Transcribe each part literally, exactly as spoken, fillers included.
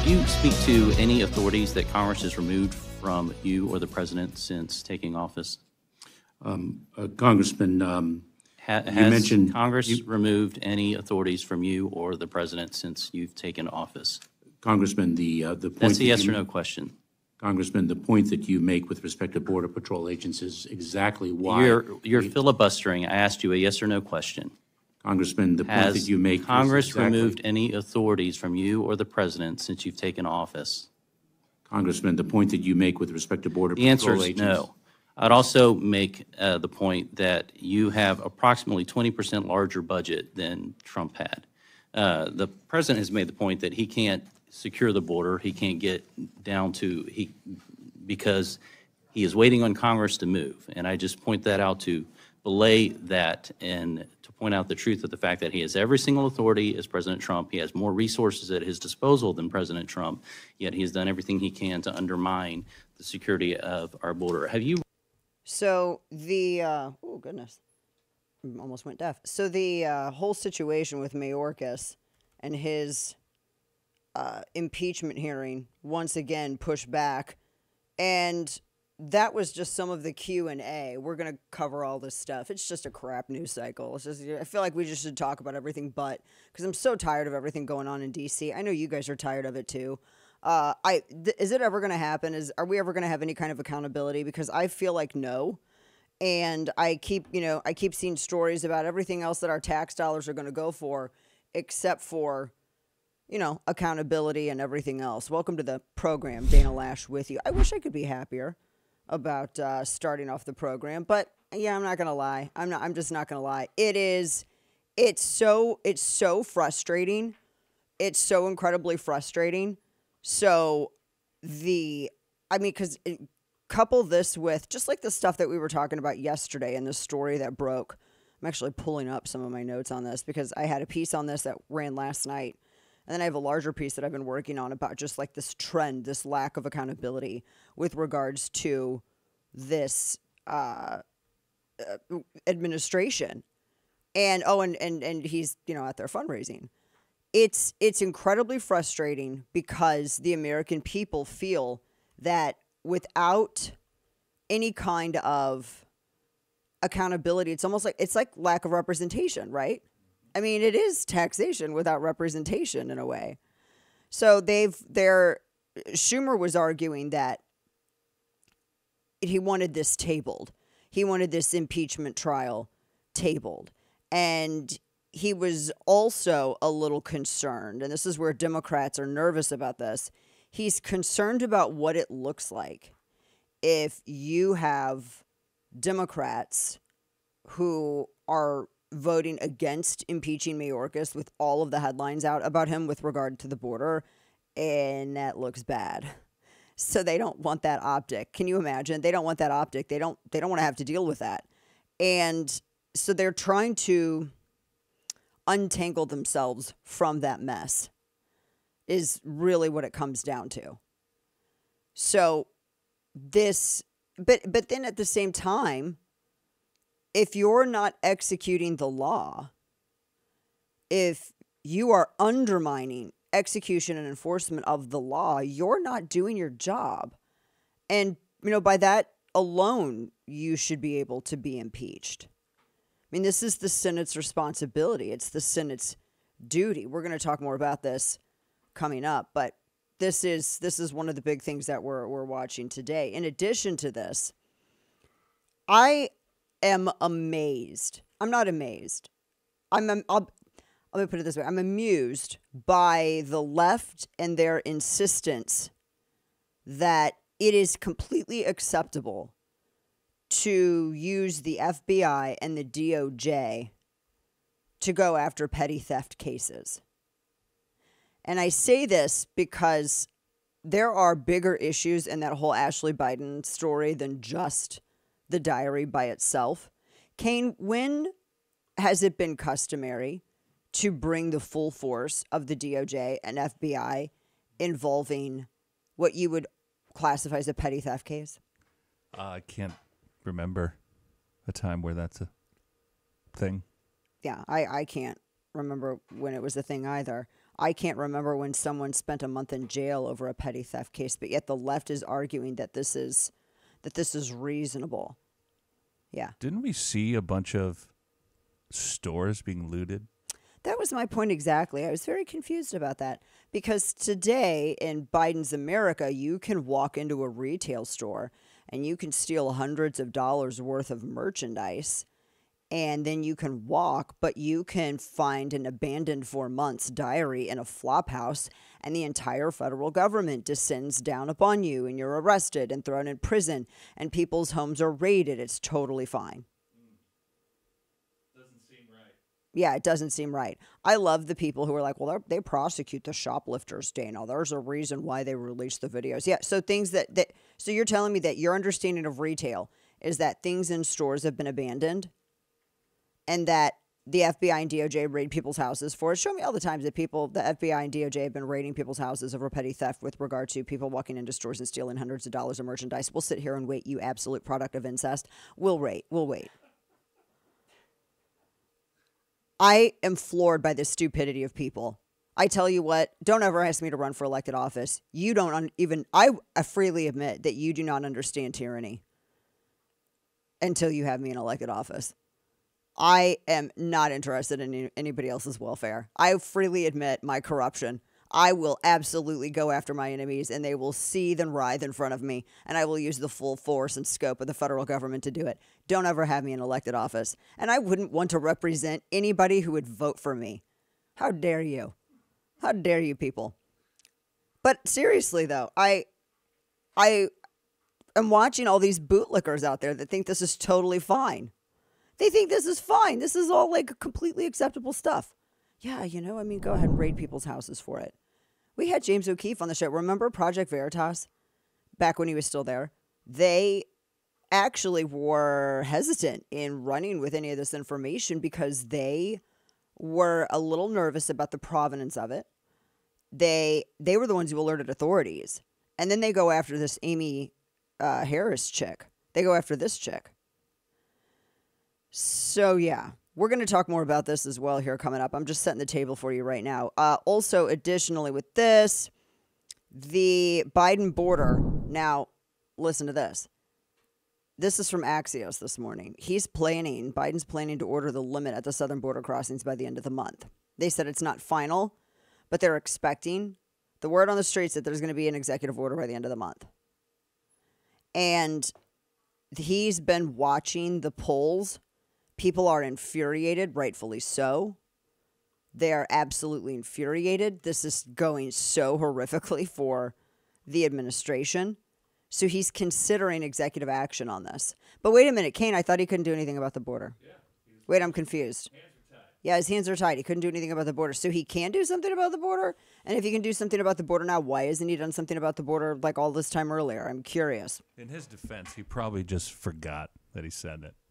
you speak to any authorities that Congress has removed from you or the president since taking office? Um, uh, Congressman, um, Ha- you has mentioned Congress you, removed any authorities from you or the president since you've taken office? Congressman, the uh, the point That's a that yes you, or no question. Congressman, the point that you make with respect to Border Patrol agents is exactly why You're, you're we- filibustering. I asked you a yes or no question. Congressman, the point that Has you make Congress is exactly, removed any authorities from you or the president since you've taken office? Congressman, the point that you make with respect to Border The answer Patrol is agents. no. I'd also make uh, the point that you have approximately twenty percent larger budget than Trump had. Uh, the president has made the point that he can't secure the border. He can't get down to, he, because he is waiting on Congress to move. And I just point that out to belay that and to point out the truth of the fact that he has every single authority as President Trump. He has more resources at his disposal than President Trump, yet he has done everything he can to undermine the security of our border. Have you? So the, uh, oh goodness, almost went deaf. So the uh, whole situation with Mayorkas and his uh, impeachment hearing once again pushed back, and that was just some of the Q and A. We're going to cover all this stuff. It's just a crap news cycle. It's just, I feel like we just should talk about everything but, because I'm so tired of everything going on in D C. I know you guys are tired of it too. Uh, I th- is it ever going to happen? Is Are we ever going to have any kind of accountability? Because I feel like no. And I keep, you know, I keep seeing stories about everything else that our tax dollars are going to go for, except for, you know, accountability and everything else. Welcome to the program, Dana Lash with you. I wish I could be happier about uh, starting off the program, but yeah, I'm not gonna lie. I'm not. I'm just not gonna lie. It is. It's so. It's so frustrating. It's so incredibly frustrating. So the. I mean, because couple this with just like the stuff that we were talking about yesterday and the story that broke. I'm actually pulling up some of my notes on this because I had a piece on this that ran last night. And then I have a larger piece that I've been working on about just like this trend, this lack of accountability with regards to this uh, uh, administration. And, oh, and, and, and he's, you know, out there fundraising. It's, it's incredibly frustrating because the American people feel that without any kind of accountability, it's almost like, it's like lack of representation, right? I mean, it is taxation without representation in a way. So they've, they're, Schumer was arguing that he wanted this tabled. He wanted this impeachment trial tabled. And he was also a little concerned, and this is where Democrats are nervous about this. He's concerned about what it looks like if you have Democrats who are voting against impeaching Mayorkas with all of the headlines out about him with regard to the border, and that looks bad. So they don't want that optic. Can you imagine? They don't want that optic. They don't they don't want to have to deal with that. And so they're trying to untangle themselves from that mess is really what it comes down to. So this but but then at the same time, if you're not executing the law, if you are undermining execution and enforcement of the law, you're not doing your job. And, you know, by that alone, you should be able to be impeached. I mean, this is the Senate's responsibility. It's the Senate's duty. We're going to talk more about this coming up, but this is this is one of the big things that we're we're watching today. In addition to this, I am amazed. I'm not amazed. I'm, I'm I'll, let me put it this way. I'm amused by the left and their insistence that it is completely acceptable to use the F B I and the D O J to go after petty theft cases. And I say this because there are bigger issues in that whole Ashley Biden story than just the diary by itself. Kane, when has it been customary to bring the full force of the D O J and F B I involving what you would classify as a petty theft case? Uh, I can't remember a time where that's a thing. Yeah, I, I can't remember when it was a thing either. I can't remember when someone spent a month in jail over a petty theft case, but yet the left is arguing that this is that this is reasonable. Yeah. Didn't we see a bunch of stores being looted? That was my point exactly. I was very confused about that because today in Biden's America, you can walk into a retail store and you can steal hundreds of dollars worth of merchandise, and then you can walk, but you can find an abandoned for months diary in a flop house, and the entire federal government descends down upon you, and you're arrested and thrown in prison, and people's homes are raided. It's totally fine. Yeah, it doesn't seem right. I love the people who are like, well, they prosecute the shoplifters, Dana. There's a reason why they release the videos. Yeah, so things that, that, so you're telling me that your understanding of retail is that things in stores have been abandoned and that the F B I and D O J raid people's houses for it. Show me all the times that people, the F B I and D O J have been raiding people's houses over petty theft with regard to people walking into stores and stealing hundreds of dollars of merchandise. We'll sit here and wait, you absolute product of incest. We'll wait. We'll wait. I am floored by the stupidity of people. I tell you what, don't ever ask me to run for elected office. You don't un- even, I, I freely admit that you do not understand tyranny until you have me in elected office. I am not interested in any, anybody else's welfare. I freely admit my corruption. I will absolutely go after my enemies, and they will seethe and writhe in front of me, and I will use the full force and scope of the federal government to do it. Don't ever have me in elected office. And I wouldn't want to represent anybody who would vote for me. How dare you? How dare you people? But seriously, though, I, I am watching all these bootlickers out there that think this is totally fine. They think this is fine. This is all like completely acceptable stuff. Yeah, you know, I mean, go ahead and raid people's houses for it. We had James O'Keefe on the show. Remember Project Veritas? Back when he was still there. They actually were hesitant in running with any of this information because they were a little nervous about the provenance of it. They they were the ones who alerted authorities. And then they go after this Amy uh, Harris chick. They go after this chick. So, yeah. We're going to talk more about this as well here coming up. I'm just setting the table for you right now. Uh, also, additionally with this, the Biden border. Now, listen to this. This is from Axios this morning. He's planning, Biden's planning to order the limit at the southern border crossings by the end of the month. They said it's not final, but they're expecting. The word on the streets that there's going to be an executive order by the end of the month. And he's been watching the polls. People are infuriated, rightfully so. They are absolutely infuriated. This is going so horrifically for the administration. So he's considering executive action on this. But wait a minute, Kane, I thought he couldn't do anything about the border. Yeah, wait, I'm confused. Hands are tied. Yeah, his hands are tied. He couldn't do anything about the border. So he can do something about the border? And if he can do something about the border now, why hasn't he done something about the border like all this time earlier? I'm curious. In his defense, he probably just forgot that he said it.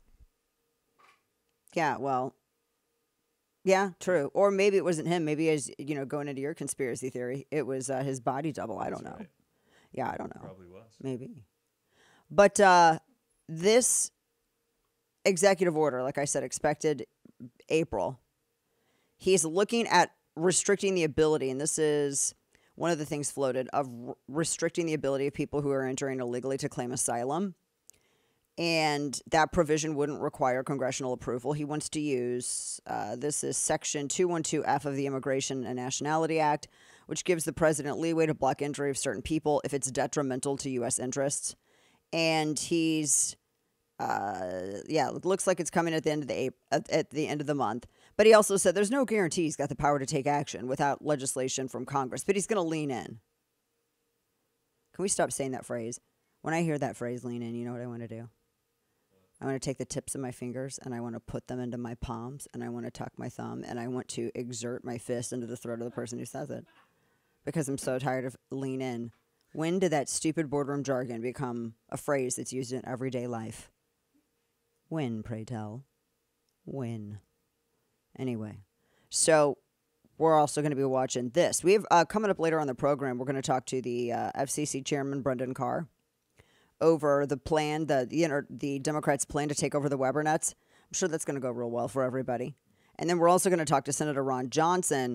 Yeah, well, yeah, true. Or maybe it wasn't him. Maybe, as you know, going into your conspiracy theory, it was uh, his body double. I don't know. Right. Yeah, I don't know. Probably was. Maybe. But uh, this executive order, like I said, expected April. He's looking at restricting the ability, and this is one of the things floated, of r- restricting the ability of people who are entering illegally to claim asylum. And that provision wouldn't require congressional approval. He wants to use, uh, this is Section two twelve F of the Immigration and Nationality Act, which gives the president leeway to block entry of certain people if it's detrimental to U S interests. And he's, uh, yeah, it looks like it's coming at the end of the at, at the end of the month. But he also said there's no guarantee he's got the power to take action without legislation from Congress. But he's going to lean in. Can we stop saying that phrase? When I hear that phrase, lean in, you know what I want to do? I want to take the tips of my fingers and I want to put them into my palms and I want to tuck my thumb and I want to exert my fist into the throat of the person who says it because I'm so tired of lean in. When did that stupid boardroom jargon become a phrase that's used in everyday life? When, pray tell? When? Anyway, so we're also going to be watching this. We have uh, coming up later on the program, we're going to talk to the uh, F C C chairman, Brendan Carr, over the plan, the the, inter, the Democrats' plan to take over the Weber nets. I'm sure that's going to go real well for everybody. And then we're also going to talk to Senator Ron Johnson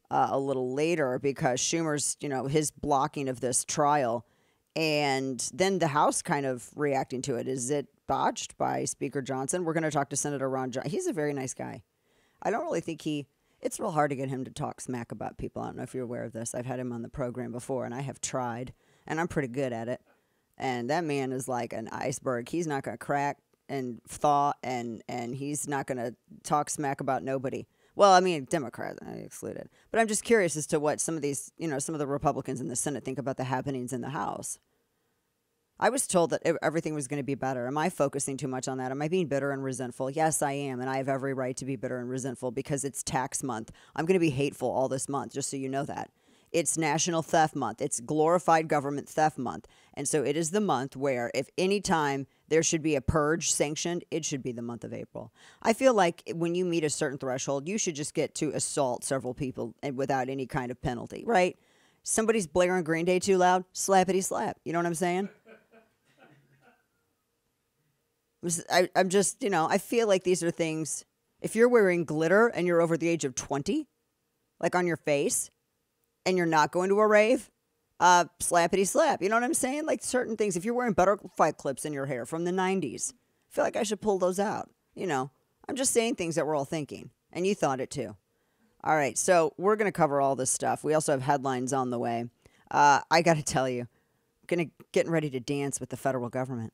uh, a little later because Schumer's, you know, his blocking of this trial, and then the House kind of reacting to it. Is it botched by Speaker Johnson? We're going to talk to Senator Ron Johnson. He's a very nice guy. I don't really think he, it's real hard to get him to talk smack about people. I don't know if you're aware of this. I've had him on the program before, and I have tried, and I'm pretty good at it. And that man is like an iceberg. He's not going to crack and thaw, and, and he's not going to talk smack about nobody. Well, I mean, Democrats, I excluded. But I'm just curious as to what some of these, you know, some of the Republicans in the Senate think about the happenings in the House. I was told that everything was going to be better. Am I focusing too much on that? Am I being bitter and resentful? Yes, I am, and I have every right to be bitter and resentful because it's tax month. I'm going to be hateful all this month, just so you know that. It's National Theft Month. It's glorified government theft month. And so it is the month where if any time there should be a purge sanctioned, it should be the month of April. I feel like when you meet a certain threshold, you should just get to assault several people and without any kind of penalty, right? Somebody's blaring Green Day too loud, slappity slap. You know what I'm saying? I, I'm just, you know, I feel like these are things, if you're wearing glitter and you're over the age of twenty, like on your face, and you're not going to a rave, uh, slappity slap. You know what I'm saying? Like certain things, if you're wearing butterfly clips in your hair from the nineties, I feel like I should pull those out. You know, I'm just saying things that we're all thinking, and you thought it too. All right, so we're going to cover all this stuff. We also have headlines on the way. Uh, I got to tell you, I'm gonna, getting ready to dance with the federal government.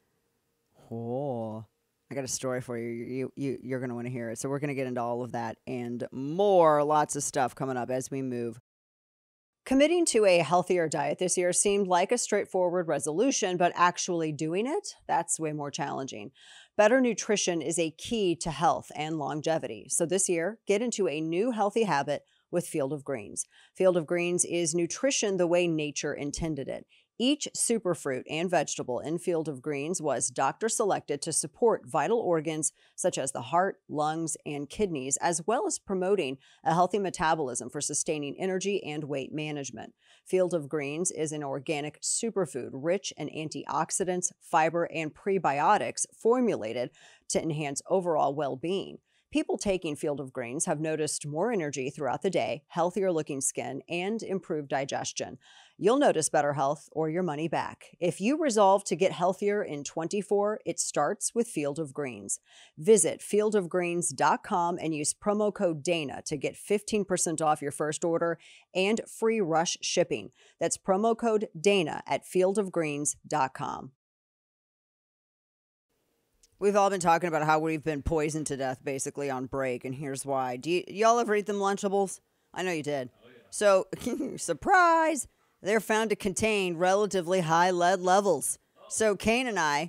Oh, I got a story for you. You, you, you're going to want to hear it. So we're going to get into all of that and more. Lots of stuff coming up as we move. Committing to a healthier diet this year seemed like a straightforward resolution, but actually doing it, that's way more challenging. Better nutrition is a key to health and longevity. So this year, get into a new healthy habit with Field of Greens. Field of Greens is nutrition the way nature intended it. Each superfruit and vegetable in Field of Greens was doctor selected to support vital organs such as the heart, lungs, and kidneys, as well as promoting a healthy metabolism for sustaining energy and weight management. Field of Greens is an organic superfood rich in antioxidants, fiber, and prebiotics formulated to enhance overall well-being. People taking Field of Greens have noticed more energy throughout the day, healthier looking skin, and improved digestion. You'll notice better health or your money back. If you resolve to get healthier in twenty-four, it starts with Field of Greens. Visit field of greens dot com and use promo code Dana to get fifteen percent off your first order and free rush shipping. That's promo code Dana at field of greens dot com. We've all been talking about how we've been poisoned to death basically on break, and here's why. Do you, y'all ever eat them Lunchables? I know you did. Oh, yeah. So, surprise, they're found to contain relatively high lead levels. Oh. So Kane and I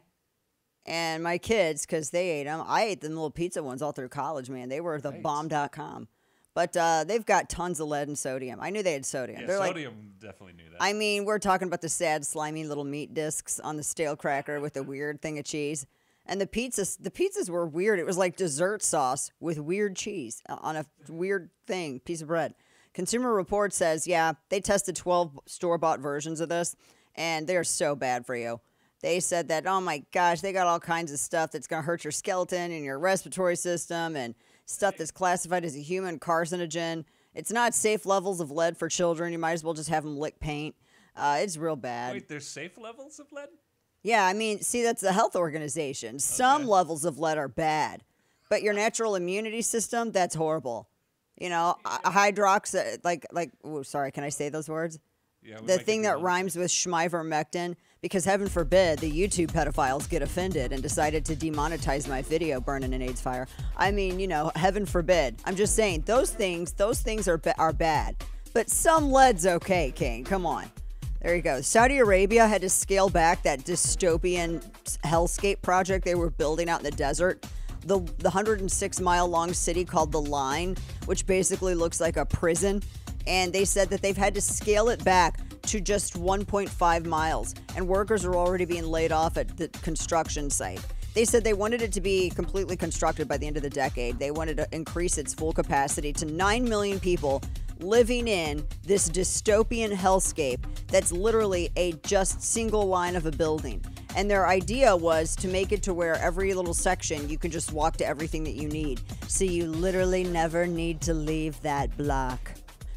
and my kids, because they ate them, I ate them little pizza ones all through college, man. They were the Nice. bomb dot com. But uh, they've got tons of lead and sodium. I knew they had sodium. Yeah, They're sodium like, definitely knew that. I mean, we're talking about the sad, slimy little meat discs on the stale cracker with the weird thing of cheese. And the pizzas, the pizzas were weird. It was like dessert sauce with weird cheese on a weird thing, piece of bread. Consumer Reports says, yeah, they tested twelve store-bought versions of this, and they're so bad for you. They said that, oh my gosh, they got all kinds of stuff that's going to hurt your skeleton and your respiratory system and stuff that's classified as a human carcinogen. It's not safe levels of lead for children. You might as well just have them lick paint. Uh, it's real bad. Wait, there's safe levels of lead? Yeah, I mean, see, that's the health organization. Some Okay. levels of lead are bad, but your natural immunity system, that's horrible. You know, a hydrox, like, like, oh, sorry, can I say those words? Yeah, we The might thing get that these rhymes with schmivermectin, because heaven forbid the YouTube pedophiles get offended and decided to demonetize my video burning an AIDS fire. I mean, you know, heaven forbid. I'm just saying, those things, those things are, ba- are bad. But some lead's okay, Kane, come on. There you go. Saudi Arabia had to scale back that dystopian hellscape project they were building out in the desert. The, the one hundred six mile long city called The Line, which basically looks like a prison. And they said that they've had to scale it back to just one point five miles. And workers are already being laid off at the construction site. They said they wanted it to be completely constructed by the end of the decade. They wanted to increase its full capacity to nine million people living in this dystopian hellscape that's literally a just single line of a building. And their idea was to make it to where every little section you can just walk to everything that you need. So you literally never need to leave that block.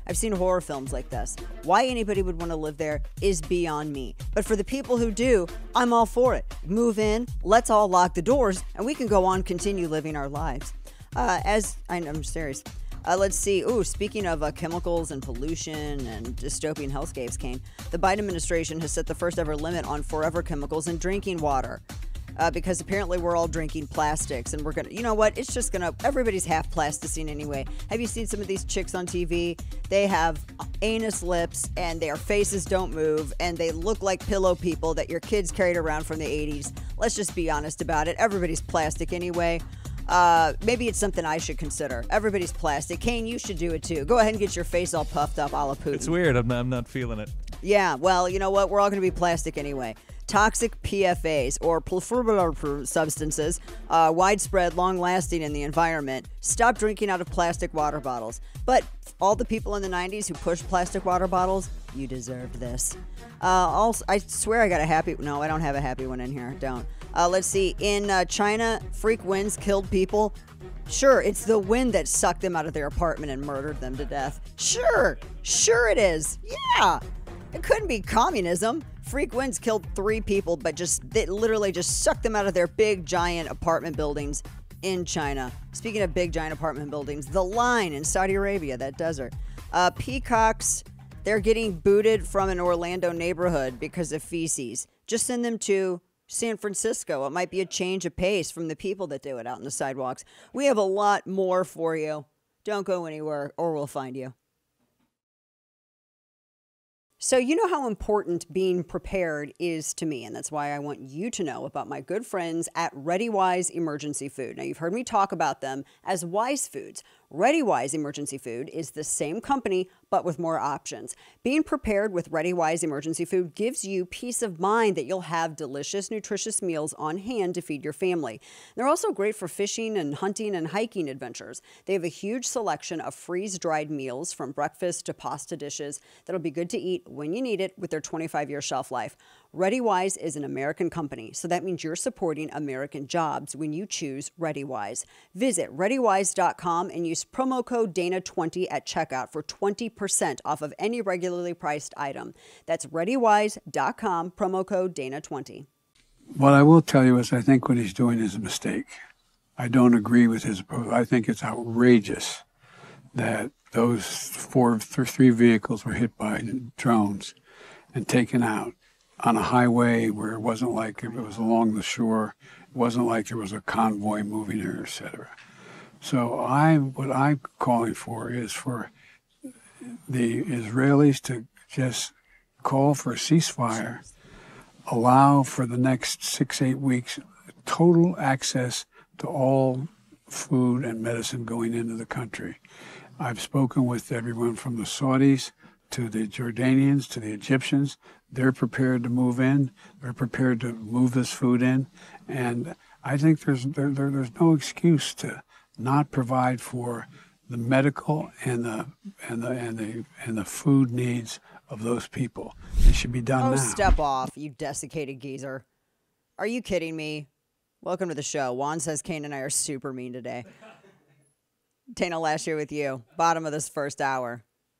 I've seen horror films like this. Why anybody would want to live there is beyond me. But for the people who do, I'm all for it. Move in, let's all lock the doors, and we can go on, continue living our lives. Uh, as I, I'm serious. Uh, let's see. Ooh, speaking of uh, chemicals and pollution and dystopian hellscapes, Kane, the Biden administration has set the first ever limit on forever chemicals in drinking water. Uh, because apparently we're all drinking plastics and we're going to, you know what? It's just going to, everybody's half plasticine anyway. Have you seen some of these chicks on T V? They have anus lips and their faces don't move and they look like pillow people that your kids carried around from the eighties. Let's just be honest about it. Everybody's plastic anyway. Uh, maybe it's something I should consider. Everybody's plastic. Kane, you should do it too. Go ahead and get your face all puffed up a la Putin. It's weird. I'm not, I'm not feeling it. Yeah, well, you know what? We're all going to be plastic anyway. Toxic P F As, or perfluorinated substances, uh, widespread, long-lasting in the environment. Stop drinking out of plastic water bottles. But all the people in the nineties who pushed plastic water bottles, you deserved this. Uh, also, I swear I got a happy... No, I don't have a happy one in here. Don't. Uh, let's see. In uh, China, freak winds killed people. Sure, it's the wind that sucked them out of their apartment and murdered them to death. Sure. Sure it is. Yeah. It couldn't be communism. Freak winds killed three people, but just they literally just sucked them out of their big, giant apartment buildings in China. Speaking of big, giant apartment buildings, the Line in Saudi Arabia, that desert. Uh, peacocks, they're getting booted from an Orlando neighborhood because of feces. Just send them to San Francisco. It might be a change of pace from the people that do it out in the sidewalks. We have a lot more for you. Don't go anywhere or we'll find you. So you know how important being prepared is to me, and that's why I want you to know about my good friends at ReadyWise Emergency Food. Now, you've heard me talk about them as Wise Foods. ReadyWise Emergency Food is the same company, but with more options. Being prepared with ReadyWise Emergency Food gives you peace of mind that you'll have delicious, nutritious meals on hand to feed your family. They're also great for fishing and hunting and hiking adventures. They have a huge selection of freeze-dried meals from breakfast to pasta dishes that'll be good to eat when you need it with their twenty-five year shelf life. ReadyWise is an American company, so that means you're supporting American jobs when you choose ReadyWise. Visit ready wise dot com and use promo code Dana twenty at checkout for twenty percent off of any regularly priced item. That's ready wise dot com, promo code Dana twenty. What I will tell you is I think what he's doing is a mistake. I don't agree with his approach. I think it's outrageous that those four, three vehicles were hit by drones and taken out on a highway where it wasn't like it was along the shore. It wasn't like there was a convoy moving there, et cetera. So I, what I'm calling for is for the Israelis to just call for a ceasefire, allow for the next six, eight weeks total access to all food and medicine going into the country. I've spoken with everyone from the Saudis to the Jordanians to the Egyptians. They're prepared to move in. They're prepared to move this food in. And I think there's there, there, there's no excuse to not provide for the medical and the and the and the and the food needs of those people. It should be done Oh, now. step off, you desiccated geezer. Are you kidding me? Welcome to the show. Juan says Kane and I are super mean today. Dana, last year with you. Bottom of this first hour.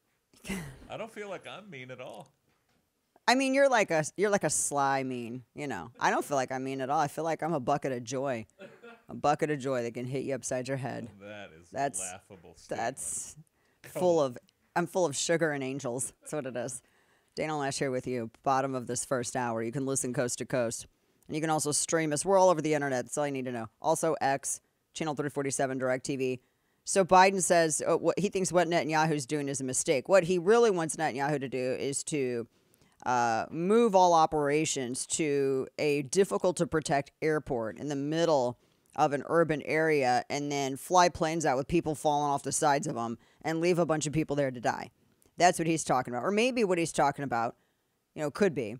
I don't feel like I'm mean at all. I mean, you're like a you're like a sly mean, you know. I don't feel like I'm mean at all. I feel like I'm a bucket of joy. A bucket of joy that can hit you upside your head. That is That's laughable. That's full of I'm full of sugar and angels. That's what it is. Dana last year with you. Bottom of this first hour. You can listen coast to coast. And you can also stream us. We're all over the internet. That's all you need to know. Also X, channel three forty-seven, DirecTV. So Biden says uh, what he thinks what Netanyahu's doing is a mistake. What he really wants Netanyahu to do is to uh, move all operations to a difficult to protect airport in the middle of an urban area and then fly planes out with people falling off the sides of them and leave a bunch of people there to die. That's what he's talking about. Or maybe what he's talking about, you know, could be,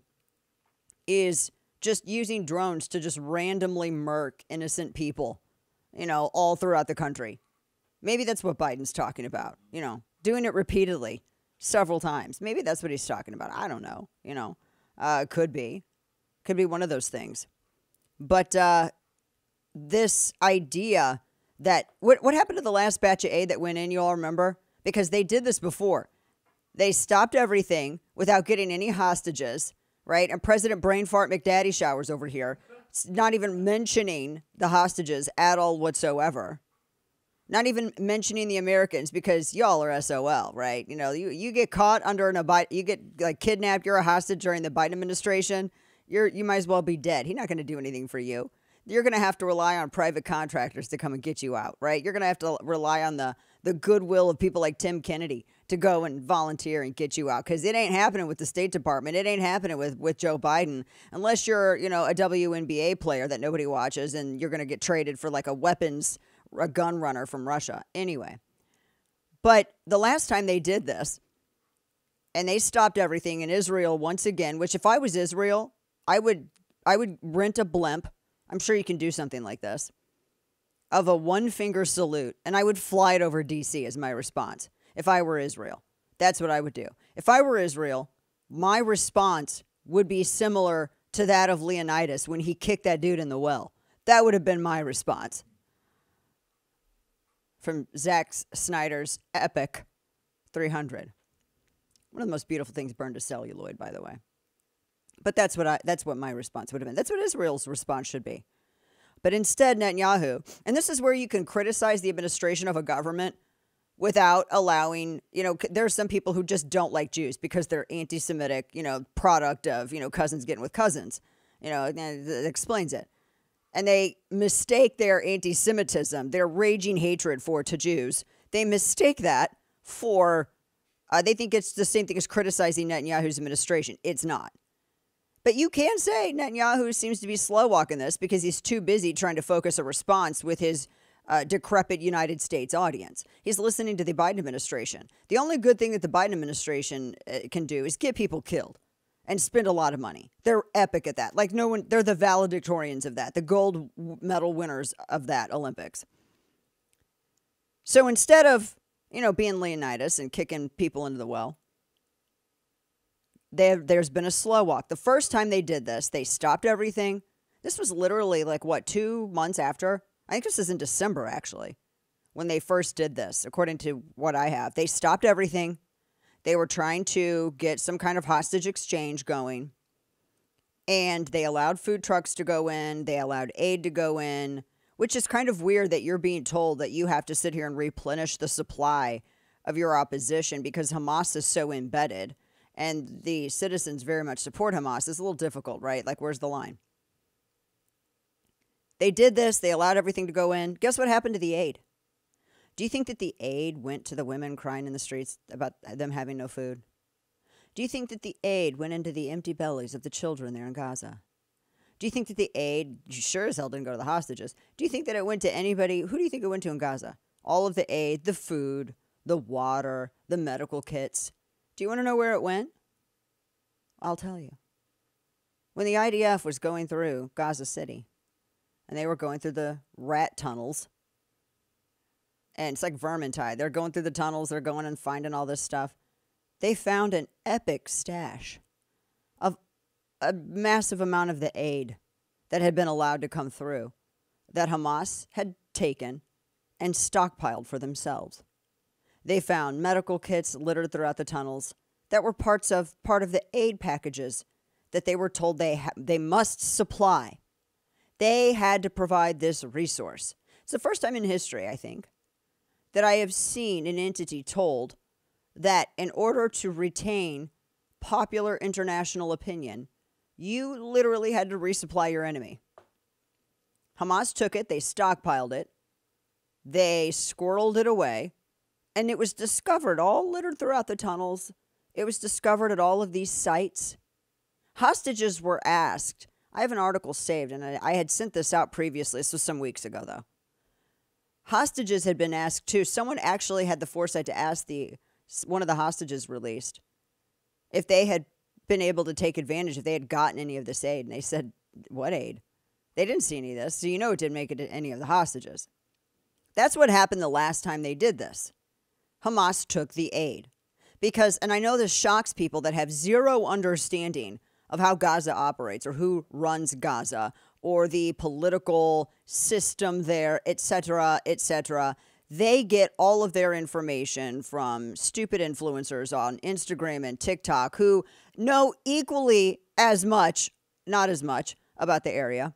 is just using drones to just randomly murk innocent people, you know, all throughout the country. Maybe that's what Biden's talking about, you know, doing it repeatedly several times. Maybe that's what he's talking about. I don't know, you know, uh, could be, could be one of those things. But uh, this idea that, what, what happened to the last batch of aid that went in, you all remember? Because they did this before. They stopped everything without getting any hostages, right? And President Brain Fart McDaddy showers over here, it's not even mentioning the hostages at all whatsoever. Not even mentioning the Americans because y'all are S O L, right? You know, you, you get caught under an Biden, you get like kidnapped, you're a hostage during the Biden administration, you're you might as well be dead. He's not going to do anything for you. You're going to have to rely on private contractors to come and get you out, right? You're going to have to rely on the the goodwill of people like Tim Kennedy to go and volunteer and get you out, because it ain't happening with the State Department. It ain't happening with, with Joe Biden unless you're, you know, a W N B A player that nobody watches and you're going to get traded for like a weapons, a gun runner from Russia. Anyway, but the last time they did this and they stopped everything in Israel once again, which if I was Israel, I would I would rent a blimp. I'm sure you can do something like this, of a one finger salute, and I would fly it over D C as my response. If I were Israel, that's what I would do. If I were Israel, my response would be similar to that of Leonidas when he kicked that dude in the well. That would have been my response. From Zack Snyder's epic three hundred. One of the most beautiful things burned to celluloid, by the way. But that's what I that's what my response would have been. That's what Israel's response should be. But instead, Netanyahu, and this is where you can criticize the administration of a government without allowing, you know, there are some people who just don't like Jews because they're anti-Semitic, you know, product of, you know, cousins getting with cousins. You know, it explains it. And they mistake their anti-Semitism, their raging hatred for to Jews. They mistake that for, uh, they think it's the same thing as criticizing Netanyahu's administration. It's not. But you can say Netanyahu seems to be slow walking this because he's too busy trying to focus a response with his uh, decrepit United States audience. He's listening to the Biden administration. The only good thing that the Biden administration uh, can do is get people killed and spend a lot of money. They're epic at that. Like no one, they're the valedictorians of that, the gold medal winners of that Olympics. So instead of, you know, being Leonidas and kicking people into the well, They have, there's been a slow walk. The first time they did this, they stopped everything. This was literally like, what, two months after? I think this is in December, actually, when they first did this, according to what I have. They stopped everything. They were trying to get some kind of hostage exchange going. And they allowed food trucks to go in. They allowed aid to go in, which is kind of weird that you're being told that you have to sit here and replenish the supply of your opposition because Hamas is so embedded. And the citizens very much support Hamas. It's a little difficult, right? Like, where's the line? They did this. They allowed everything to go in. Guess what happened to the aid? Do you think that the aid went to the women crying in the streets about them having no food? Do you think that the aid went into the empty bellies of the children there in Gaza? Do you think that the aid, sure as hell didn't go to the hostages. Do you think that it went to anybody? Who do you think it went to in Gaza? All of the aid, the food, the water, the medical kits. Do you want to know where it went? I'll tell you. When the I D F was going through Gaza City, and they were going through the rat tunnels, and it's like Vermintide. They're going through the tunnels. They're going and finding all this stuff. They found an epic stash of a massive amount of the aid that had been allowed to come through that Hamas had taken and stockpiled for themselves. They found medical kits littered throughout the tunnels that were parts of part of the aid packages that they were told they ha- they must supply. They had to provide this resource. It's the first time in history, I think, that I have seen an entity told that in order to retain popular international opinion, you literally had to resupply your enemy. Hamas took it, they stockpiled it, they squirreled it away, and it was discovered all littered throughout the tunnels. It was discovered at all of these sites. Hostages were asked. I have an article saved, and I, I had sent this out previously. This was some weeks ago, though. Hostages had been asked, too. Someone actually had the foresight to ask the one of the hostages released if they had been able to take advantage, if they had gotten any of this aid. And they said, what aid? They didn't see any of this, so you know it didn't make it to any of the hostages. That's what happened the last time they did this. Hamas took the aid. Because, and I know this shocks people that have zero understanding of how Gaza operates or who runs Gaza or the political system there, et cetera, et cetera. They get all of their information from stupid influencers on Instagram and TikTok who know equally as much, not as much, about the area.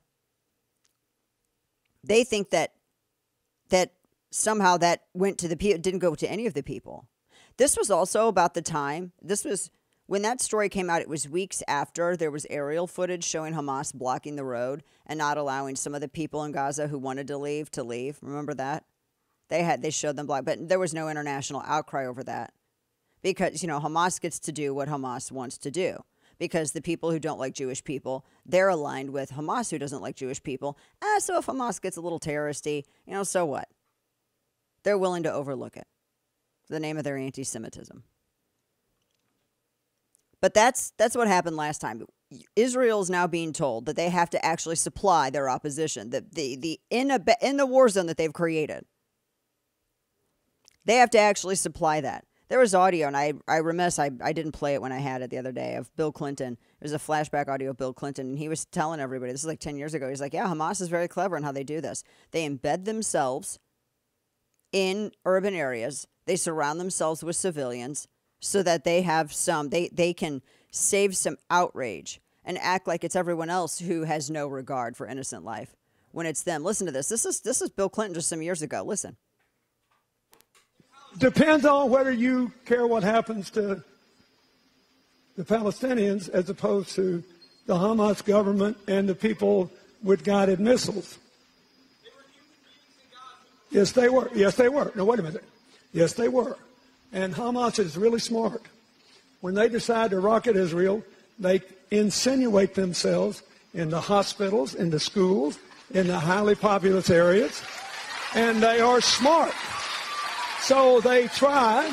They think that that somehow that went to the people, didn't go to any of the people. This was also about the time, this was, when that story came out, it was weeks after there was aerial footage showing Hamas blocking the road and not allowing some of the people in Gaza who wanted to leave to leave. Remember that? They had, they showed them block, but there was no international outcry over that because, you know, Hamas gets to do what Hamas wants to do because the people who don't like Jewish people, they're aligned with Hamas who doesn't like Jewish people. Ah, so if Hamas gets a little terroristy, you know, so what? They're willing to overlook it for the name of their anti-Semitism. But that's that's what happened last time. Israel is now being told that they have to actually supply their opposition, the the the in a in the war zone that they've created. They have to actually supply that. There was audio, and I I remiss I I didn't play it when I had it the other day of Bill Clinton. It was a flashback audio of Bill Clinton, and he was telling everybody, this is like ten years ago. He's like, yeah, Hamas is very clever in how they do this. They embed themselves in urban areas. They surround themselves with civilians so that they have some, they, they can save some outrage and act like it's everyone else who has no regard for innocent life when it's them. Listen to this. This is, this is Bill Clinton just some years ago. Listen. Depends on whether you care what happens to the Palestinians as opposed to the Hamas government and the people with guided missiles. Yes, they were. Yes, they were. No, wait a minute. Yes, they were. And Hamas is really smart. When they decide to rocket Israel, they insinuate themselves in the hospitals, in the schools, in the highly populous areas, and they are smart. So they try.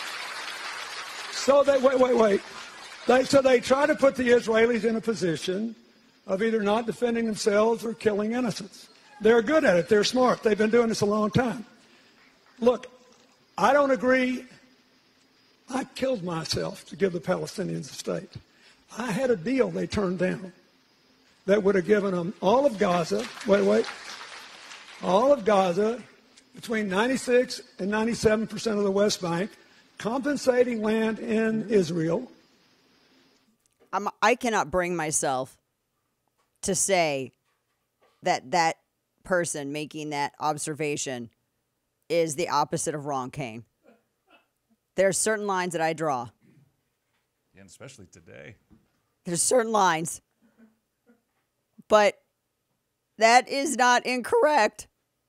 So they wait, wait, wait. They, so they try to put the Israelis in a position of either not defending themselves or killing innocents. They're good at it. They're smart. They've been doing this a long time. Look, I don't agree. I killed myself to give the Palestinians a state. I had a deal they turned down that would have given them all of Gaza. Wait, wait. All of Gaza, between ninety-six and ninety-seven percent of the West Bank, compensating land in Israel. I'm, I cannot bring myself to say that that person making that observation is the opposite of Ron Kane. There are certain lines that I draw. Yeah, and especially today. There's certain lines. But that is not incorrect.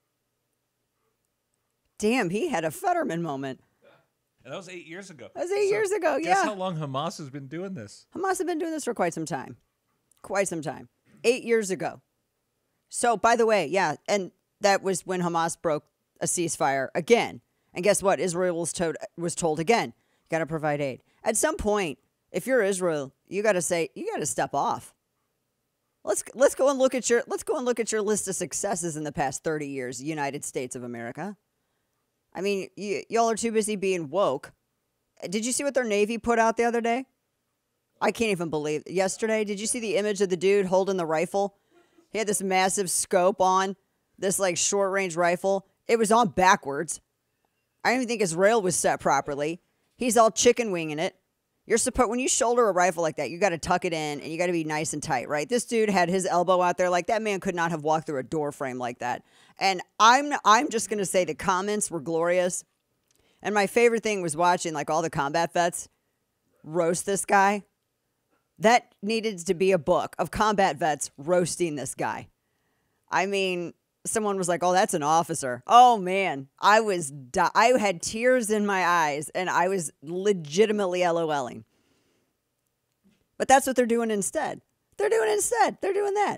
Damn, he had a Fetterman moment. And that was eight years ago. That was eight So years ago, guess yeah. how long Hamas has been doing this? Hamas have been doing this for quite some time. Quite some time. Eight years ago. So, by the way, yeah, and that was when Hamas broke a ceasefire again. And guess what? Israel was told, was told again, you got to provide aid. At some point, if you're Israel, you got to say, you got to step off. Let's let's go and look at your let's go and look at your list of successes in the past thirty years, United States of America. I mean, you, y'all are too busy being woke. Did you see what their Navy put out the other day? I can't even believe it. Yesterday, did you see the image of the dude holding the rifle? He had this massive scope on, this like short range rifle. It was on backwards. I don't even think his rail was set properly. He's all chicken winging it. You're supposed, when you shoulder a rifle like that, you got to tuck it in and you got to be nice and tight, right? This dude had his elbow out there like that man could not have walked through a door frame like that. And I'm I'm just gonna say the comments were glorious. And my favorite thing was watching like all the combat vets roast this guy. That needed to be a book of combat vets roasting this guy. I mean, someone was like, "Oh, that's an officer." Oh man, I was di- I had tears in my eyes, and I was legitimately LOLing. But that's what they're doing instead. They're doing instead. They're doing that.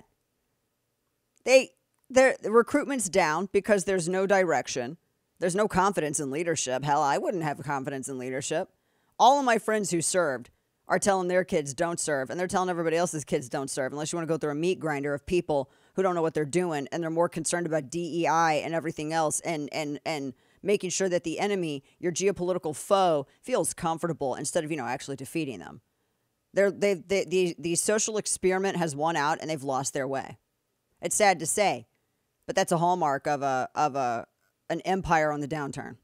They their the recruitment's down because there's no direction. There's no confidence in leadership. Hell, I wouldn't have confidence in leadership. All of my friends who served are telling their kids don't serve, and they're telling everybody else's kids don't serve unless you want to go through a meat grinder of people who don't know what they're doing, and they're more concerned about D E I and everything else, and and and making sure that the enemy, your geopolitical foe, feels comfortable instead of, you know, actually defeating them. They're they they the the social experiment has won out, and they've lost their way. It's sad to say, but that's a hallmark of a of a an empire on the downturn.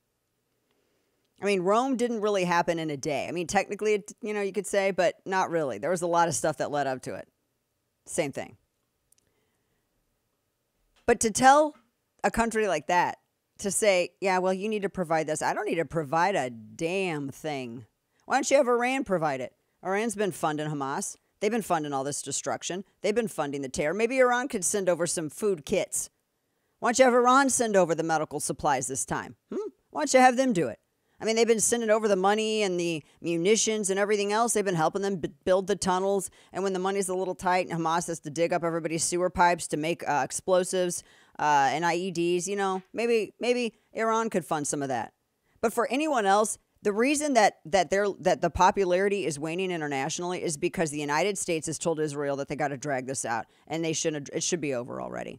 I mean, Rome didn't really happen in a day. I mean, technically, it, you know, you could say, but not really. There was a lot of stuff that led up to it. Same thing. But to tell a country like that, to say, yeah, well, you need to provide this. I don't need to provide a damn thing. Why don't you have Iran provide it? Iran's been funding Hamas. They've been funding all this destruction. They've been funding the terror. Maybe Iran could send over some food kits. Why don't you have Iran send over the medical supplies this time? Hmm? Why don't you have them do it? I mean, they've been sending over the money and the munitions and everything else. They've been helping them b- build the tunnels. And when the money's a little tight and Hamas has to dig up everybody's sewer pipes to make uh, explosives uh, and I E Ds, you know, maybe maybe Iran could fund some of that. But for anyone else, the reason that that they're that the popularity is waning internationally is because the United States has told Israel that they got to drag this out and they shouldn't. It should be over already.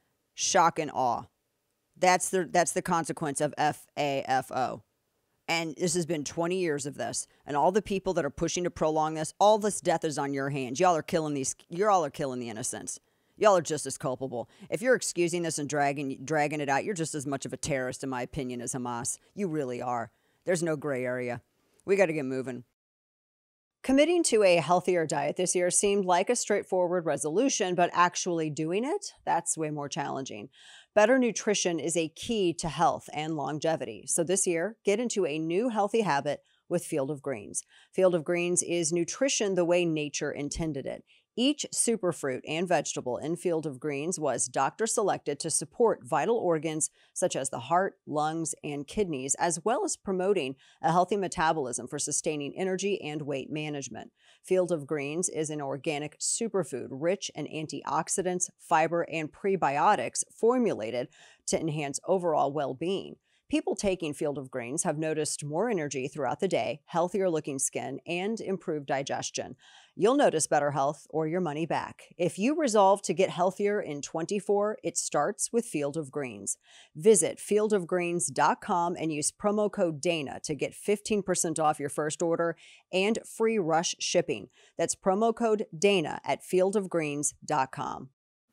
Shock and awe. That's the that's the consequence of F A F O. And this has been twenty years of this. And all the people that are pushing to prolong this, all this death is on your hands. Y'all are killing these, you all are killing the innocents. Y'all are just as culpable. If you're excusing this and dragging dragging it out, you're just as much of a terrorist, in my opinion, as Hamas. You really are. There's no gray area. We got to get moving. Committing to a healthier diet this year seemed like a straightforward resolution, but actually doing it, that's way more challenging. Better nutrition is a key to health and longevity. So this year, get into a new healthy habit with Field of Greens. Field of Greens is nutrition the way nature intended it. Each superfruit and vegetable in Field of Greens was doctor selected to support vital organs such as the heart, lungs, and kidneys, as well as promoting a healthy metabolism for sustaining energy and weight management. Field of Greens is an organic superfood rich in antioxidants, fiber, and prebiotics formulated to enhance overall well-being. People taking Field of Greens have noticed more energy throughout the day, healthier looking skin, and improved digestion. You'll notice better health or your money back. If you resolve to get healthier in twenty-four, it starts with Field of Greens. Visit field of greens dot com and use promo code Dana to get fifteen percent off your first order and free rush shipping. That's promo code Dana at field of greens dot com.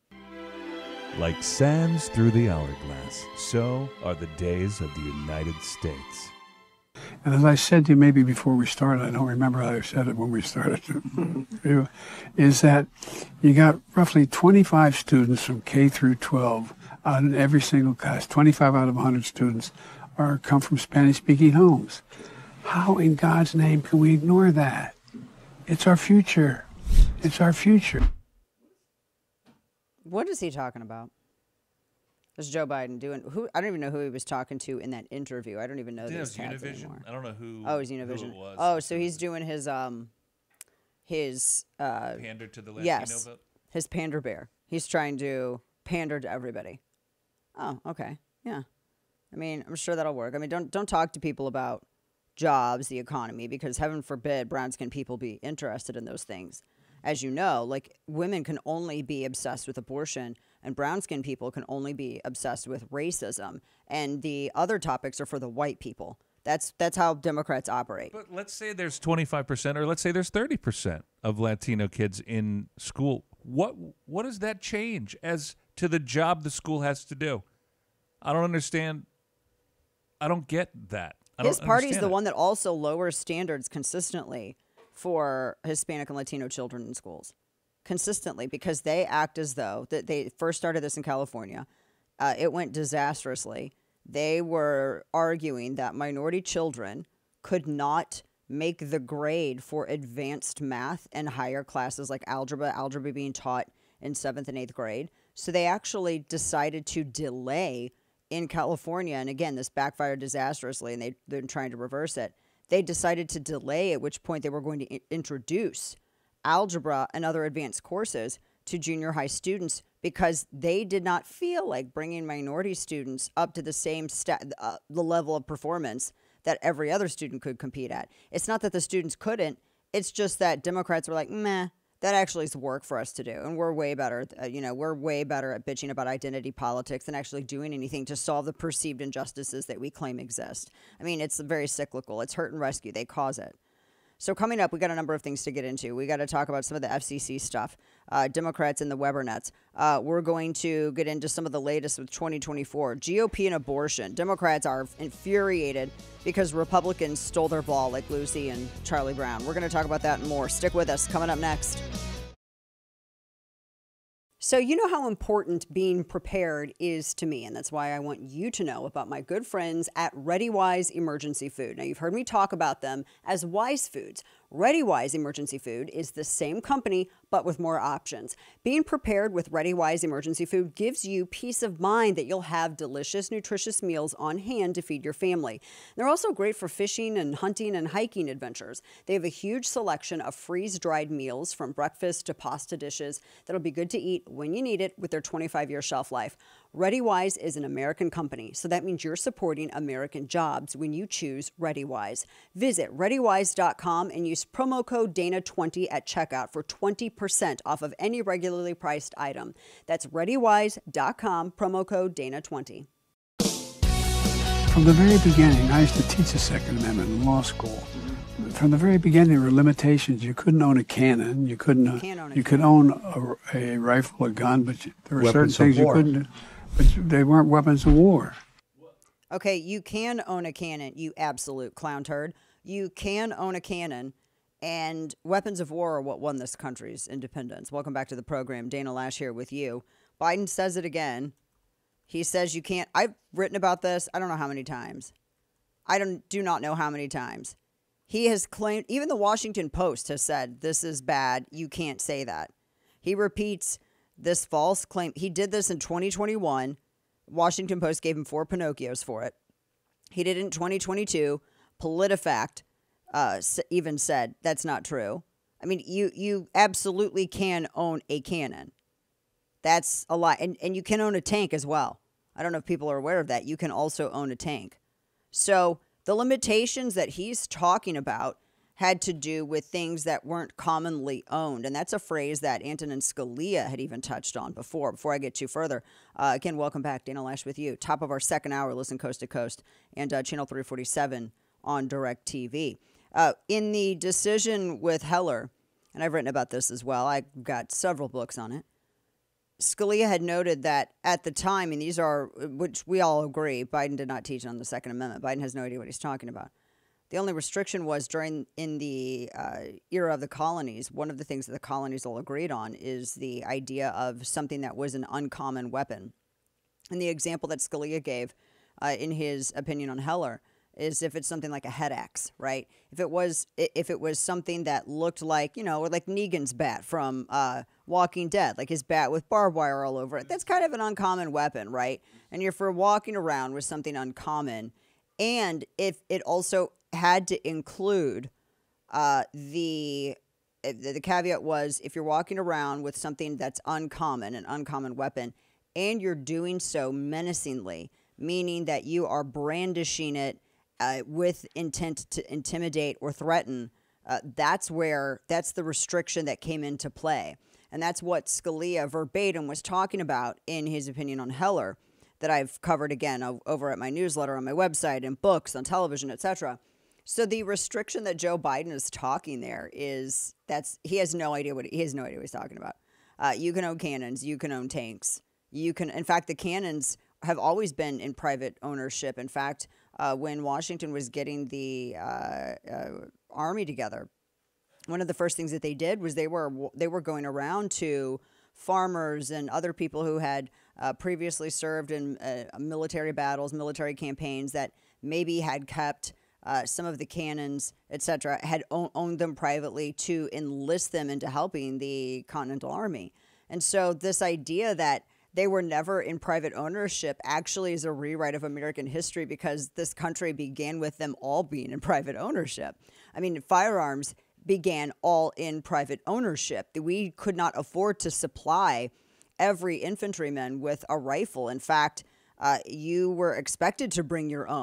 Like sands through the hourglass, so are the days of the United States. And as I said to you maybe before we started, I don't remember how I said it when we started, is that you got roughly twenty-five students from K through twelve out in every single class. twenty-five out of one hundred students are come from Spanish-speaking homes. How in God's name can we ignore that? It's our future. It's our future. What is he talking about? Is Joe Biden doing? Who? I don't even know who he was talking to in that interview. I don't even know Yeah, it these was cats Univision. anymore. I don't know who. Oh, it's who Univision. it was. Oh, so he's doing his um, his uh, Pander to the Latino yes, vote. his pander bear. He's trying to pander to everybody. Oh, okay, yeah. I mean, I'm sure that'll work. I mean, don't don't talk to people about jobs, the economy, because heaven forbid brown skin people be interested in those things. As you know, like women can only be obsessed with abortion and brown skinned people can only be obsessed with racism. And the other topics are for the white people. That's that's how Democrats operate. But let's say there's twenty-five percent or let's say there's thirty percent of Latino kids in school. What what does that change as to the job the school has to do? I don't understand. I don't get that. I His don't party's understand the it. one that also lowers standards consistently for Hispanic and Latino children in schools. Consistently, because they act as though that they first started this in California. Uh, it went disastrously. They were arguing that minority children could not make the grade for advanced math and higher classes like algebra, algebra being taught in seventh and eighth grade. So they actually decided to delay in California. And again, this backfired disastrously and they, they're trying to reverse it. They decided to delay, at which point they were going to I- introduce algebra and other advanced courses to junior high students because they did not feel like bringing minority students up to the same sta- uh, the level of performance that every other student could compete at. It's not that the students couldn't. It's just that Democrats were like, meh, that actually is work for us to do. And we're way better, uh, you know, we're way better at bitching about identity politics than actually doing anything to solve the perceived injustices that we claim exist. I mean, it's very cyclical. It's hurt and rescue. They cause it. So coming up, we got a number of things to get into. We got to talk about some of the F C C stuff, uh, Democrats and the Weber nets. Uh, we're going to get into some of the latest with twenty twenty-four. G O P and abortion. Democrats are infuriated because Republicans stole their ball like Lucy and Charlie Brown. We're going to talk about that and more. Stick with us. Coming up next. So you know how important being prepared is to me, and that's why I want you to know about my good friends at ReadyWise Emergency Food. Now, you've heard me talk about them as Wise Foods. ReadyWise Emergency Food is the same company, but with more options. Being prepared with ReadyWise Emergency Food gives you peace of mind that you'll have delicious, nutritious meals on hand to feed your family. They're also great for fishing and hunting and hiking adventures. They have a huge selection of freeze-dried meals from breakfast to pasta dishes that'll be good to eat when you need it with their twenty-five year shelf life. ReadyWise is an American company, so that means you're supporting American jobs when you choose ReadyWise. Visit ReadyWise dot com and use promo code Dana twenty at checkout for twenty percent off of any regularly priced item. That's ReadyWise dot com, promo code Dana twenty. From the very beginning, I used to teach the Second Amendment in law school. From the very beginning, there were limitations. You couldn't own a cannon. You couldn't. Uh, Can't own a you could own a, a rifle, a gun, but you, there were Weapons of certain things you war. couldn't do. But they weren't weapons of war. Okay, you can own a cannon, you absolute clown turd. You can own a cannon, and weapons of war are what won this country's independence. Welcome back to the program. Dana Lash here with you. Biden says it again. He says you can't. I've written about this, I don't know how many times. I don't do not know how many times. He has claimed, even the Washington Post has said, this is bad, you can't say that. He repeats this false claim. He did this in twenty twenty-one. Washington Post gave him four Pinocchios for it. He did it in twenty twenty-two. PolitiFact uh, even said that's not true. I mean, you you absolutely can own a cannon. That's a lot. And, and you can own a tank as well. I don't know if people are aware of that. You can also own a tank. So the limitations that he's talking about had to do with things that weren't commonly owned. And that's a phrase that Antonin Scalia had even touched on before. Before I get too further, uh, again, welcome back. Dana Lash with you. Top of our second hour, listen coast to coast, and uh, channel three forty-seven on DirecTV. Uh, in the decision with Heller, and I've written about this as well, I got several books on it, Scalia had noted that at the time, and these are, which we all agree, Biden did not teach on the Second Amendment. Biden has no idea what he's talking about. The only restriction was during in the uh, era of the colonies, one of the things that the colonies all agreed on is the idea of something that was an uncommon weapon. And the example that Scalia gave uh, in his opinion on Heller is if it's something like a head axe, right? If it was if it was something that looked like, you know, like Negan's bat from uh, Walking Dead, like his bat with barbed wire all over it, that's kind of an uncommon weapon, right? And if you're walking around with something uncommon, and if it also had to include uh, the, the the caveat was if you're walking around with something that's uncommon, an uncommon weapon, and you're doing so menacingly, meaning that you are brandishing it uh, with intent to intimidate or threaten, uh, that's where that's the restriction that came into play. And that's what Scalia verbatim was talking about in his opinion on Heller that I've covered again over at my newsletter, on my website, in books, on television, et cetera. So the restriction that Joe Biden is talking there is that's he has no idea what he has no idea what he's talking about. Uh, you can own cannons, you can own tanks, you can. In fact, the cannons have always been in private ownership. In fact, uh, when Washington was getting the uh, uh, army together, one of the first things that they did was they were they were going around to farmers and other people who had uh, previously served in uh, military battles, military campaigns that maybe had kept Uh, some of the cannons, et cetera, had own, owned them privately to enlist them into helping the Continental Army. And so this idea that they were never in private ownership actually is a rewrite of American history because this country began with them all being in private ownership. I mean, firearms began all in private ownership. We could not afford to supply every infantryman with a rifle. In fact, Uh, you were expected to bring your own.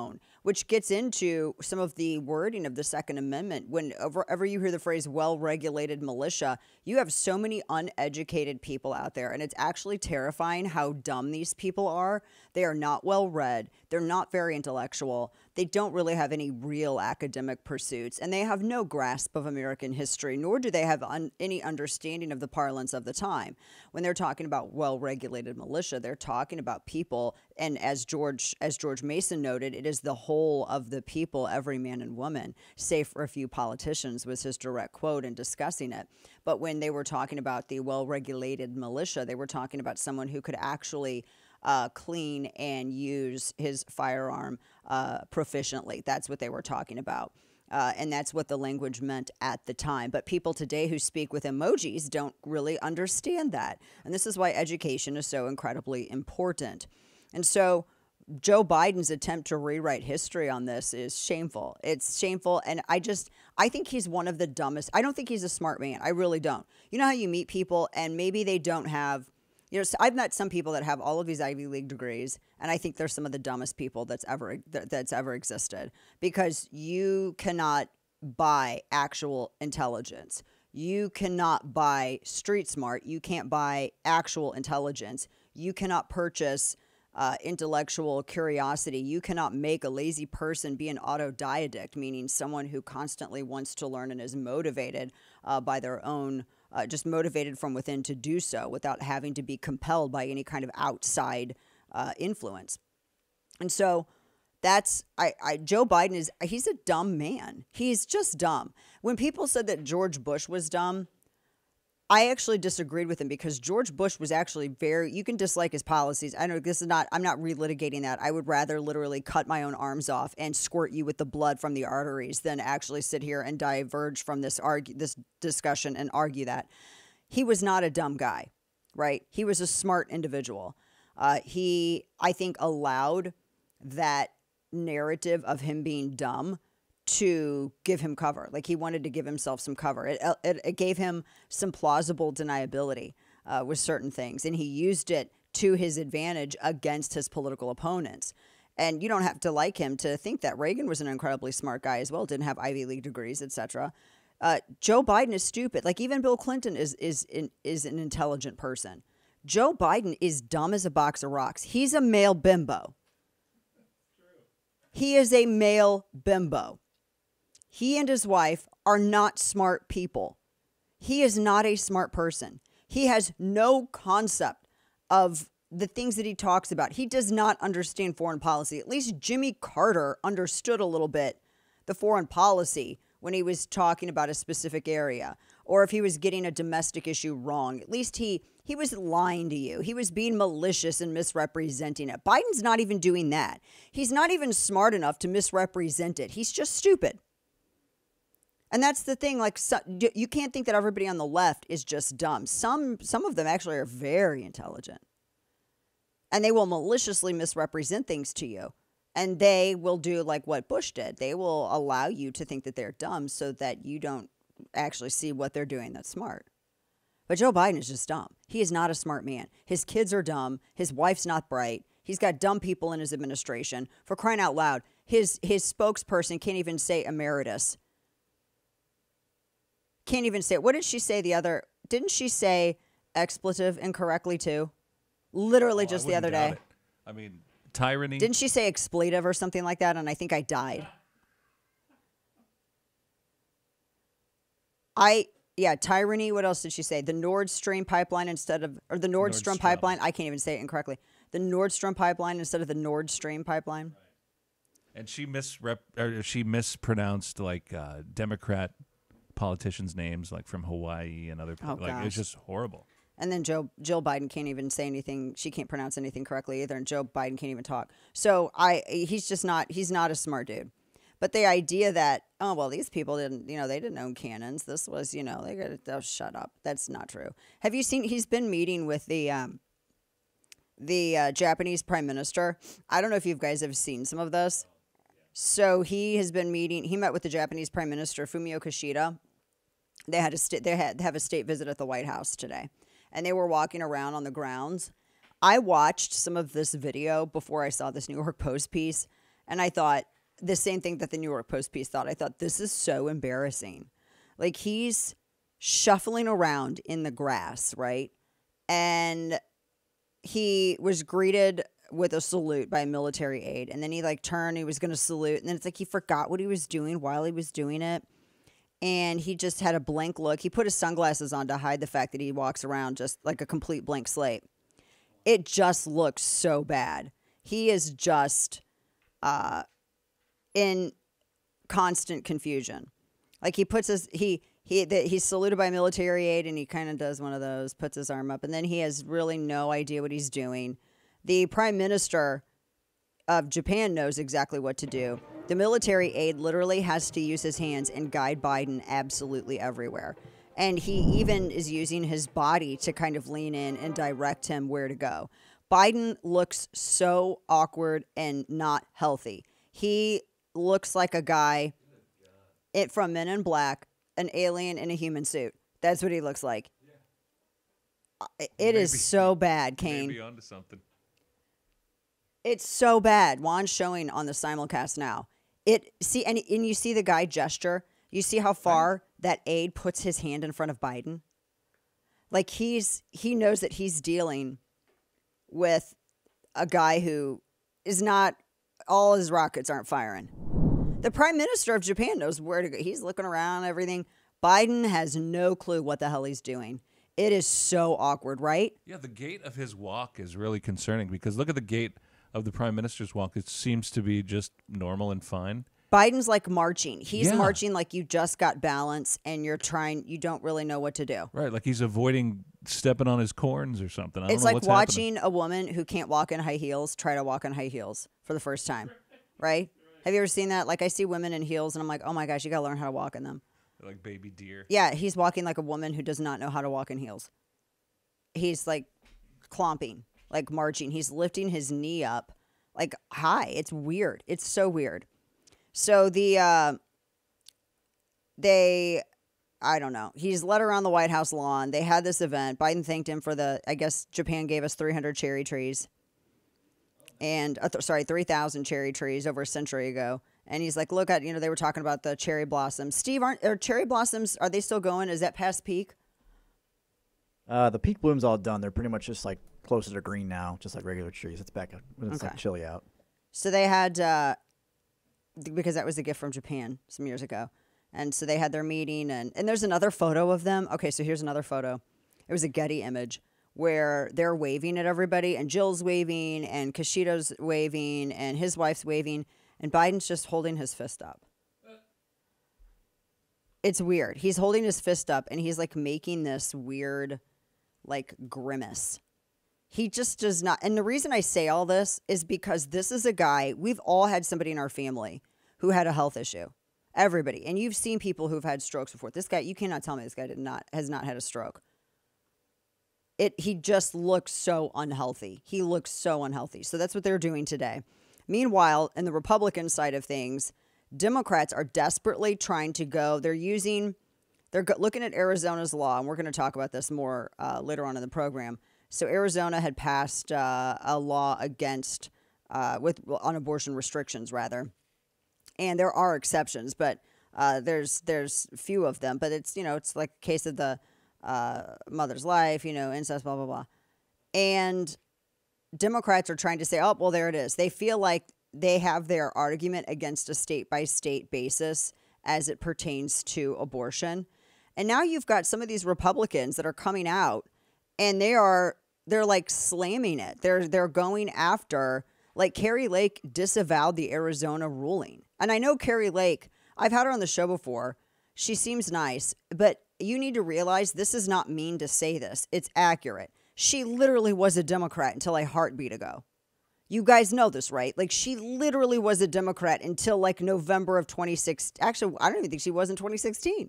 which gets into some of the wording of the Second Amendment. Whenever you hear the phrase well-regulated militia, you have so many uneducated people out there, and it's actually terrifying how dumb these people are. They are not well-read. They're not very intellectual. They don't really have any real academic pursuits, and they have no grasp of American history, nor do they have un- any understanding of the parlance of the time. When they're talking about well-regulated militia, they're talking about people, and as George as George Mason noted, it is the whole of the people, every man and woman, save for a few politicians, was his direct quote in discussing it. But when they were talking about the well-regulated militia, they were talking about someone who could actually uh, clean and use his firearm uh, proficiently. That's what they were talking about. Uh, and that's what the language meant at the time. But people today who speak with emojis don't really understand that. And this is why education is so incredibly important. And so Joe Biden's attempt to rewrite history on this is shameful. It's shameful. And I just, I think he's one of the dumbest. I don't think he's a smart man. I really don't. You know how you meet people and maybe they don't have, you know, I've met some people that have all of these Ivy League degrees, and I think they're some of the dumbest people that's ever that's ever existed, because you cannot buy actual intelligence. You cannot buy street smart. You can't buy actual intelligence. You cannot purchase uh, intellectual curiosity. You cannot make a lazy person be an autodidact, meaning someone who constantly wants to learn and is motivated uh, by their own Uh, just motivated from within to do so without having to be compelled by any kind of outside uh, influence. And so that's, I, I, Joe Biden is, he's a dumb man. He's just dumb. When people said that George Bush was dumb, I actually disagreed with him, because George Bush was actually very, you can dislike his policies. I know this is not, I'm not relitigating that. I would rather literally cut my own arms off and squirt you with the blood from the arteries than actually sit here and diverge from this argue, this discussion and argue that. He was not a dumb guy, right? He was a smart individual. Uh, he, I think, allowed that narrative of him being dumb to give him cover. Like, he wanted to give himself some cover. It, it, it gave him some plausible deniability uh, with certain things, and he used it to his advantage against his political opponents. And you don't have to like him to think that Reagan was an incredibly smart guy as well, didn't have Ivy League degrees, et cetera. Uh, Joe Biden is stupid. Like, even Bill Clinton is is is, is an intelligent person. Joe Biden is dumb as a box of rocks. He's a male bimbo. He is a male bimbo. He and his wife are not smart people. He is not a smart person. He has no concept of the things that he talks about. He does not understand foreign policy. At least Jimmy Carter understood a little bit the foreign policy when he was talking about a specific area, or if he was getting a domestic issue wrong. At least he he was lying to you. He was being malicious and misrepresenting it. Biden's not even doing that. He's not even smart enough to misrepresent it. He's just stupid. And that's the thing, like, so, you can't think that everybody on the left is just dumb. Some some of them actually are very intelligent. And they will maliciously misrepresent things to you. And they will do like what Bush did. They will allow you to think that they're dumb so that you don't actually see what they're doing that's smart. But Joe Biden is just dumb. He is not a smart man. His kids are dumb. His wife's not bright. He's got dumb people in his administration. For crying out loud, his his spokesperson can't even say emeritus. Can't even say, what did she say the other, didn't she say expletive incorrectly too? Literally Oh, just I the other wouldn't day. doubt it. I mean, tyranny. Didn't she say expletive or something like that? And I think I died. I, yeah, tyranny. What else did she say? The Nord Stream pipeline instead of, or the Nordstrom Nordstrom. pipeline. I can't even say it incorrectly. The Nordstrom pipeline instead of the Nord Stream pipeline. And she misrep or she mispronounced like uh, Democrat politicians' names, like from Hawaii and other. Oh, like gosh. it's just horrible. And then Joe, Jill Biden can't even say anything. She can't pronounce anything correctly either. And Joe Biden can't even talk. So I, he's just not, he's not a smart dude. But the idea that, oh, well, these people didn't, you know, they didn't own cannons. This was, you know, they got to, oh, shut up. That's not true. Have you seen, he's been meeting with the, um, the uh, Japanese prime minister. I don't know if you guys have seen some of this. So he has been meeting, he met with the Japanese prime minister, Fumio Kishida. They had a sta- they had have a state visit at the White House today, and they were walking around on the grounds. I watched some of this video before I saw this New York Post piece, and I thought, the same thing that the New York Post piece thought. I thought, this is so embarrassing. Like, he's shuffling around in the grass, right? And he was greeted with a salute by a military aide. And then he, like, turned, he was going to salute. And then it's like he forgot what he was doing while he was doing it. And he just had a blank look. He put his sunglasses on to hide the fact that he walks around just like a complete blank slate. It just looks so bad. He is just uh, in constant confusion. Like, he puts his, he, he, the, he's saluted by a military aide, and he kind of does one of those, puts his arm up, and then he has really no idea what he's doing. The prime minister of Japan knows exactly what to do. The military aide literally has to use his hands and guide Biden absolutely everywhere. And he even is using his body to kind of lean in and direct him where to go. Biden looks so awkward and not healthy. He looks like a guy it from Men in Black, an alien in a human suit. That's what he looks like. It Maybe- is so bad, Kane. Maybe onto something. It's so bad. Juan's showing on the simulcast now. It see and, and you see the guy gesture. You see how far that aide puts his hand in front of Biden. Like, he's he knows that he's dealing with a guy who is not, all his rockets aren't firing. The prime minister of Japan knows where to go. He's looking around, everything. Biden has no clue what the hell he's doing. It is so awkward, right? Yeah, the gait of his walk is really concerning because look at the gait of the prime minister's walk. It seems to be just normal and fine. Biden's like marching. He's Yeah. marching like you just got balance and you're trying, you don't really know what to do. Right, like he's avoiding stepping on his corns or something. I don't It's know like what's watching happening. a woman who can't walk in high heels try to walk in high heels for the first time, right? Have you ever seen that? Like, I see women in heels and I'm like, oh my gosh, you got to learn how to walk in them. Like baby deer. Yeah, he's walking like a woman who does not know how to walk in heels. He's like clomping, like marching. He's lifting his knee up like high. It's weird. It's so weird. So the, uh, they, I don't know. He's led around the White House lawn. They had this event. Biden thanked him for the, I guess Japan gave us three hundred cherry trees. And, uh, th- sorry, three thousand cherry trees over a century ago. And he's like, look at, you know, they were talking about the cherry blossoms. Steve, aren't, are cherry blossoms, are they still going? Is that past peak? Uh, the peak bloom's all done. They're pretty much just like closer to green now, just like regular trees. It's back when it's Okay. like chilly out. So they had, uh, th- because that was a gift from Japan some years ago. And so they had their meeting, and, and there's another photo of them. Okay, so here's another photo. It was a Getty image where they're waving at everybody, and Jill's waving, and Kishida's waving, and his wife's waving, and Biden's just holding his fist up. It's weird. He's holding his fist up, and he's like making this weird, like, grimace. He just does not. And the reason I say all this is because this is a guy, we've all had somebody in our family who had a health issue. Everybody. And you've seen people who've had strokes before. This guy, you cannot tell me this guy did not has not had a stroke. It he just looks so unhealthy. He looks so unhealthy. So that's what they're doing today. Meanwhile, in the Republican side of things, Democrats are desperately trying to go. They're using, they're go, looking at Arizona's law, and we're going to talk about this more uh, later on in the program. So Arizona had passed uh, a law against, uh, with on abortion restrictions, rather. And there are exceptions, but uh, there's there's few of them. But it's, you know, it's like a case of the uh, mother's life, you know, incest, blah, blah, blah. And Democrats are trying to say, oh, well, there it is. They feel like they have their argument against a state-by-state basis as it pertains to abortion. And now you've got some of these Republicans that are coming out, and they are they're like slamming it. They're they're going after, like, Carrie Lake disavowed the Arizona ruling. And I know Carrie Lake, I've had her on the show before. She seems nice, but you need to realize this is not mean to say this. It's accurate. She literally was a Democrat until a heartbeat ago. You guys know this, right? Like, she literally was a Democrat until like November of twenty sixteen. Actually, I don't even think she was in twenty sixteen.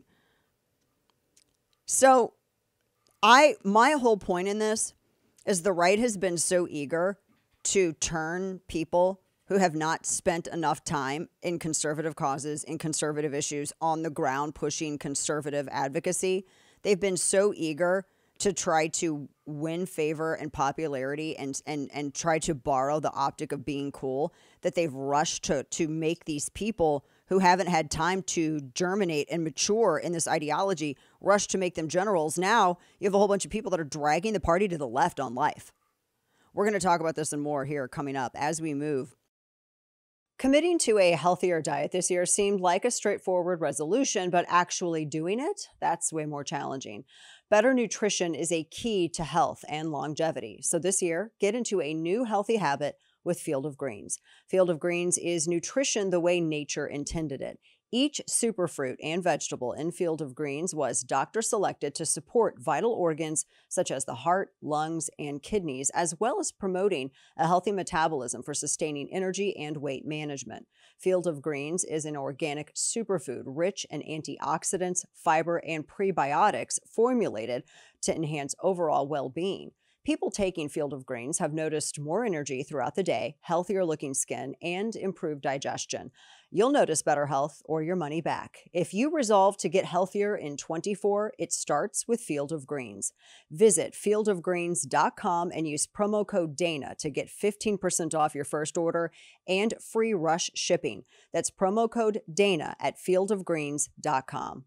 So I, my whole point in this is the right has been so eager to turn people who have not spent enough time in conservative causes, in conservative issues, on the ground pushing conservative advocacy. They've been so eager to try to win favor and popularity and and and try to borrow the optic of being cool, that they've rushed to to make these people who haven't had time to germinate and mature in this ideology rush to make them generals. Now you have a whole bunch of people that are dragging the party to the left on life. We're going to talk about this and more here coming up as we move. Committing to a healthier diet this year seemed like a straightforward resolution, but actually doing it, that's way more challenging. Better nutrition is a key to health and longevity. So this year, get into a new healthy habit with Field of Greens. Field of Greens is nutrition the way nature intended it. Each superfruit and vegetable in Field of Greens was doctor selected to support vital organs such as the heart, lungs, and kidneys, as well as promoting a healthy metabolism for sustaining energy and weight management. Field of Greens is an organic superfood rich in antioxidants, fiber, and prebiotics formulated to enhance overall well-being. People taking Field of Greens have noticed more energy throughout the day, healthier looking skin, and improved digestion. You'll notice better health or your money back. If you resolve to get healthier in twenty-four, it starts with Field of Greens. Visit field of greens dot com and use promo code Dana to get fifteen percent off your first order and free rush shipping. That's promo code Dana at field of greens dot com.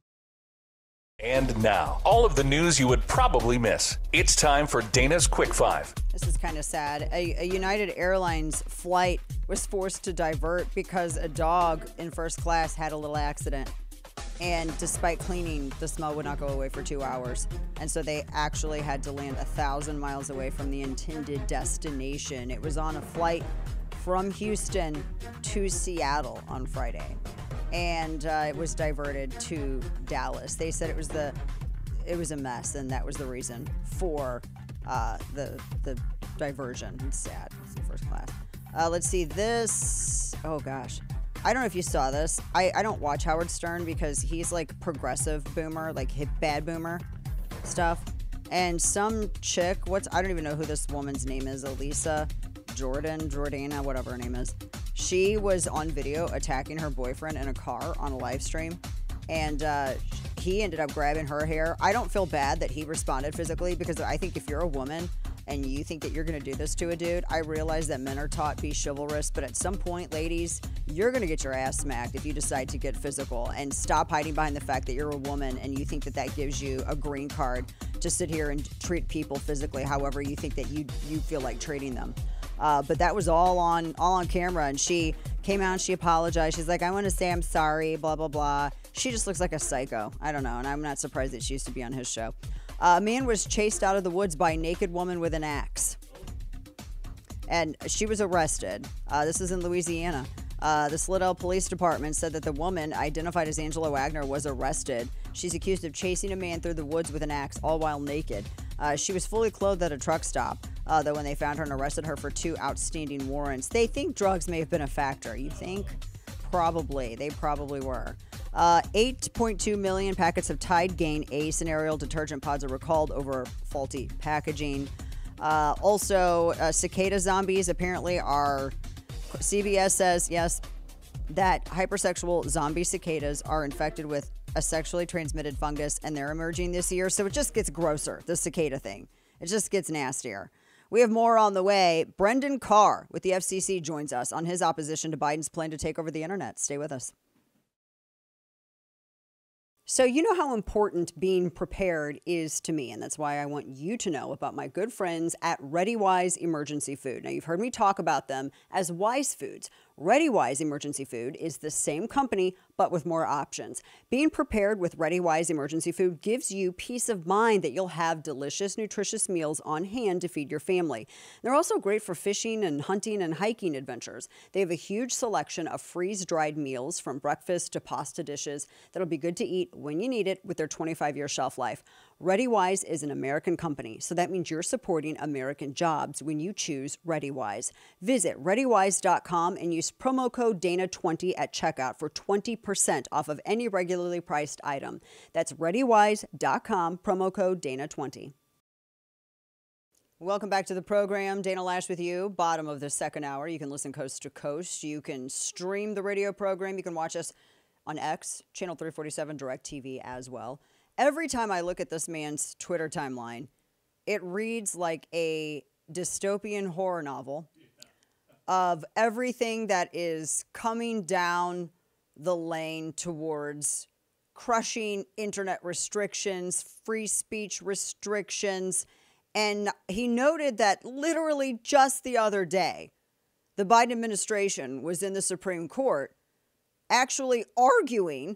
And now, all of the news you would probably miss. It's time for Dana's Quick Five. This is kind of sad. A, a United Airlines flight was forced to divert because a dog in first class had a little accident. And despite cleaning, the smell would not go away for two hours. And so they actually had to land a thousand miles away from the intended destination. It was on a flight from Houston to Seattle on Friday. And uh, it was diverted to Dallas. They said it was the, it was a mess, and that was the reason for uh, the the diversion. It's sad. It's in first class. Uh, let's see this. Oh gosh, I don't know if you saw this. I, I don't watch Howard Stern because he's like progressive boomer, like hip bad boomer stuff. And some chick, what's I don't even know who this woman's name is. Elisa Jordan, Jordana, whatever her name is. She was on video attacking her boyfriend in a car on a live stream, and uh, he ended up grabbing her hair. I don't feel bad that he responded physically, because I think if you're a woman and you think that you're going to do this to a dude, I realize that men are taught to be chivalrous, but at some point, ladies, you're going to get your ass smacked if you decide to get physical. And stop hiding behind the fact that you're a woman and you think that that gives you a green card to sit here and treat people physically however you think that you you feel like treating them. Uh, but that was all on all on camera, and she came out and she apologized. She's like, I want to say I'm sorry, blah, blah, blah. She just looks like a psycho. I don't know, and I'm not surprised that she used to be on his show. Uh, a man was chased out of the woods by a naked woman with an axe, and she was arrested. Uh, this is in Louisiana. Uh, the Slidell Police Department said that the woman, identified as Angela Wagner, was arrested. She's accused of chasing a man through the woods with an axe, all while naked. Uh, she was fully clothed at a truck stop, uh, though when they found her and arrested her for two outstanding warrants. They think drugs may have been a factor. You think? Probably. They probably were. Uh, eight point two million packets of Tide Gain Ace and Ariel detergent pods are recalled over faulty packaging. Uh, also, uh, cicada zombies apparently are... C B S says, yes, that hypersexual zombie cicadas are infected with a sexually transmitted fungus, and they're emerging this year. So it just gets grosser, the cicada thing. It just gets nastier. We have more on the way. Brendan Carr with the F C C joins us on his opposition to Biden's plan to take over the internet. Stay with us. So you know how important being prepared is to me, and that's why I want you to know about my good friends at ReadyWise Emergency Food. Now, you've heard me talk about them as Wise Foods. ReadyWise Emergency Food is the same company, but with more options. Being prepared with ReadyWise Emergency Food gives you peace of mind that you'll have delicious, nutritious meals on hand to feed your family. They're also great for fishing and hunting and hiking adventures. They have a huge selection of freeze-dried meals from breakfast to pasta dishes that'll be good to eat when you need it with their twenty-five year shelf life. ReadyWise is an American company, so that means you're supporting American jobs when you choose ReadyWise. Visit ready wise dot com and use promo code Dana twenty at checkout for twenty percent off of any regularly priced item. That's ready wise dot com, promo code Dana twenty. Welcome back to the program. Dana Loesch with you, bottom of the second hour. You can listen coast to coast. You can stream the radio program. You can watch us on X, channel three forty-seven, DirecTV as well. Every time I look at this man's Twitter timeline, it reads like a dystopian horror novel of everything that is coming down the lane towards crushing internet restrictions, free speech restrictions. And he noted that literally just the other day, the Biden administration was in the Supreme Court actually arguing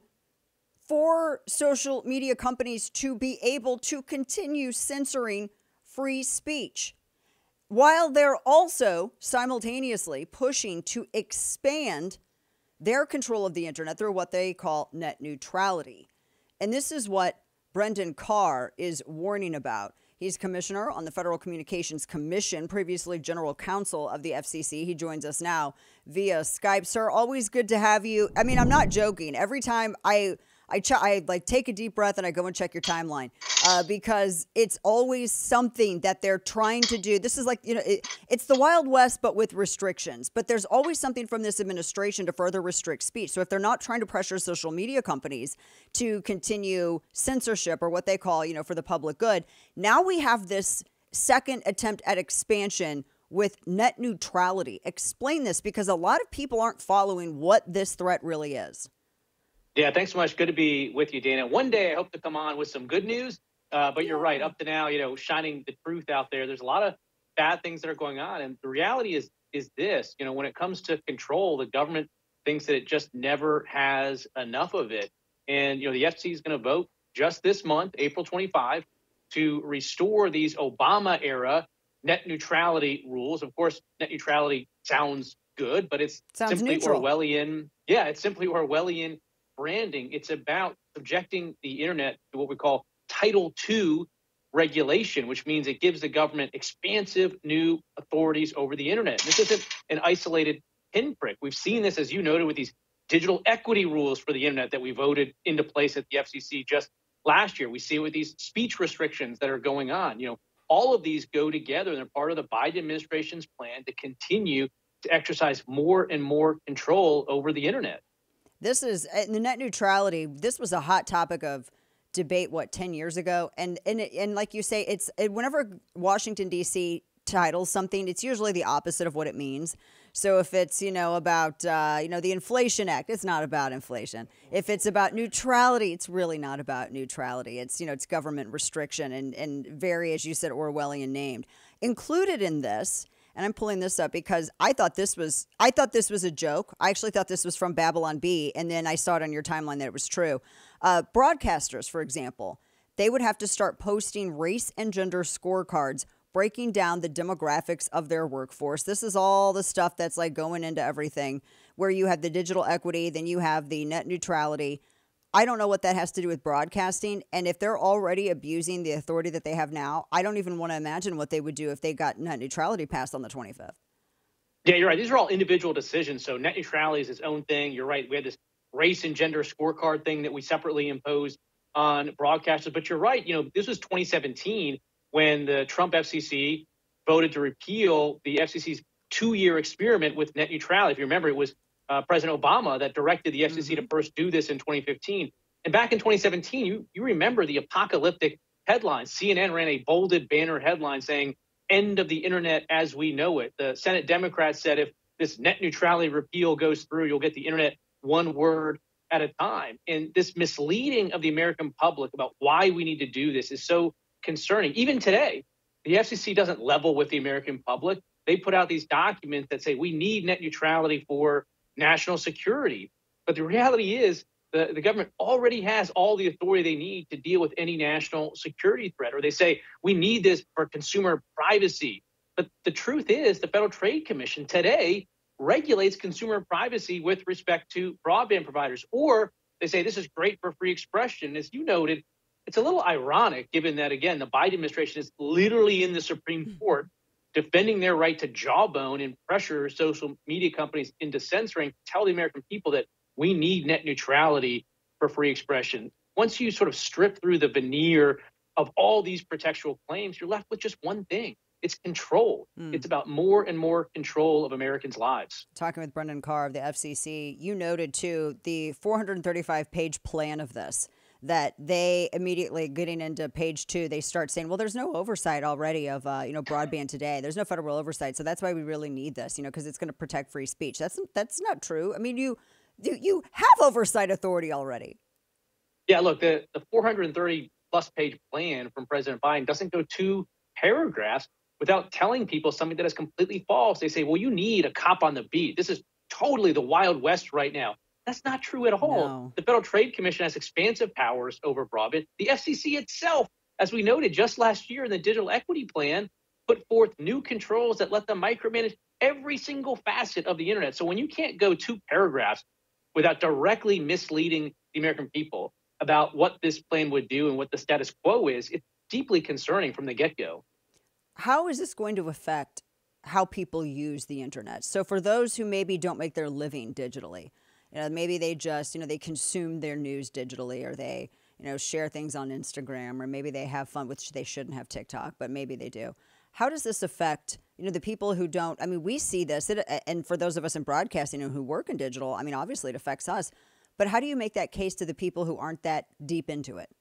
for social media companies to be able to continue censoring free speech, while they're also simultaneously pushing to expand their control of the internet through what they call net neutrality. And this is what Brendan Carr is warning about. He's commissioner on the Federal Communications Commission, previously general counsel of the F C C. He joins us now via Skype. Sir, always good to have you. I mean, I'm not joking. Every time I I, ch- I like take a deep breath and I go and check your timeline uh, because it's always something that they're trying to do. This is like, you know, it, it's the Wild West, but with restrictions. But there's always something from this administration to further restrict speech. So if they're not trying to pressure social media companies to continue censorship or what they call, you know, for the public good, now we have this second attempt at expansion with net neutrality. Explain this, because a lot of people aren't following what this threat really is. Yeah, thanks so much. Good to be with you, Dana. One day I hope to come on with some good news, uh, but you're right. Up to now, you know, shining the truth out there. There's a lot of bad things that are going on. And the reality is, is this, you know, when it comes to control, the government thinks that it just never has enough of it. And, you know, the F C C is going to vote just this month, April twenty-fifth, to restore these Obama era net neutrality rules. Of course, net neutrality sounds good, but it's Sounds simply neutral. Orwellian. Yeah, it's simply Orwellian branding. It's about subjecting the internet to what we call Title two regulation, which means it gives the government expansive new authorities over the internet. This isn't an isolated pinprick. We've seen this, as you noted, with these digital equity rules for the internet that we voted into place at the F C C just last year. We see it with these speech restrictions that are going on. You know, all of these go together, and they're part of the Biden administration's plan to continue to exercise more and more control over the internet. This is the net neutrality. This was a hot topic of debate, what, ten years ago? And and and like you say, it's it, whenever Washington, D C titles something, it's usually the opposite of what it means. So if it's, you know, about, uh, you know, the Inflation Act, it's not about inflation. If it's about neutrality, it's really not about neutrality. It's, you know, it's government restriction and, and very, as you said, Orwellian named. Included in this, and I'm pulling this up because I thought this was I thought this was a joke. I actually thought this was from Babylon Bee, and then I saw it on your timeline that it was true. Uh, broadcasters, for example, they would have to start posting race and gender scorecards, breaking down the demographics of their workforce. This is all the stuff that's like going into everything, where you have the digital equity, then you have the net neutrality. I don't know what that has to do with broadcasting. And if they're already abusing the authority that they have now, I don't even want to imagine what they would do if they got net neutrality passed on the twenty-fifth. Yeah, you're right. These are all individual decisions. So net neutrality is its own thing. You're right. We had this race and gender scorecard thing that we separately imposed on broadcasters. But you're right. You know, this was twenty seventeen when the Trump F C C voted to repeal the F C C's two-year experiment with net neutrality. If you remember, it was Uh, President Obama that directed the F C C mm-hmm. to first do this in twenty fifteen. And back in twenty seventeen, you, you remember the apocalyptic headlines. C N N ran a bolded banner headline saying, "End of the internet as we know it." The Senate Democrats said if this net neutrality repeal goes through, you'll get the internet one word at a time. And this misleading of the American public about why we need to do this is so concerning. Even today, the F C C doesn't level with the American public. They put out these documents that say we need net neutrality for national security. But the reality is the, the government already has all the authority they need to deal with any national security threat. Or they say we need this for consumer privacy. But the truth is the Federal Trade Commission today regulates consumer privacy with respect to broadband providers. Or they say this is great for free expression. As you noted, it's a little ironic given that, again, the Biden administration is literally in the Supreme Court defending their right to jawbone and pressure social media companies into censoring, tell the American people that we need net neutrality for free expression. Once you sort of strip through the veneer of all these protectual claims, you're left with just one thing. It's control. Mm. It's about more and more control of Americans' lives. Talking with Brendan Carr of the F C C, you noted, too, the four hundred thirty-five page plan of this. that they immediately getting into page two, they start saying, well, there's no oversight already of, uh, you know, broadband today. There's no federal oversight. So that's why we really need this, you know, because it's going to protect free speech. That's that's not true. I mean, you, you, you have oversight authority already. Yeah, look, the, the four hundred thirty plus page plan from President Biden doesn't go two paragraphs without telling people something that is completely false. They say, well, you need a cop on the beat. This is totally the Wild West right now. That's not true at all. No. The Federal Trade Commission has expansive powers over broadband. The F C C itself, as we noted just last year in the Digital Equity Plan, put forth new controls that let them micromanage every single facet of the internet. So when you can't go two paragraphs without directly misleading the American people about what this plan would do and what the status quo is, it's deeply concerning from the get-go. How is this going to affect how people use the internet? So for those who maybe don't make their living digitally, you know, maybe they just, you know, they consume their news digitally, or they, you know, share things on Instagram, or maybe they have fun, which they shouldn't have TikTok, but maybe they do. How does this affect, you know, the people who don't? I mean, we see this, it, and for those of us in broadcasting and who work in digital, I mean, obviously it affects us. But how do you make that case to the people who aren't that deep into it?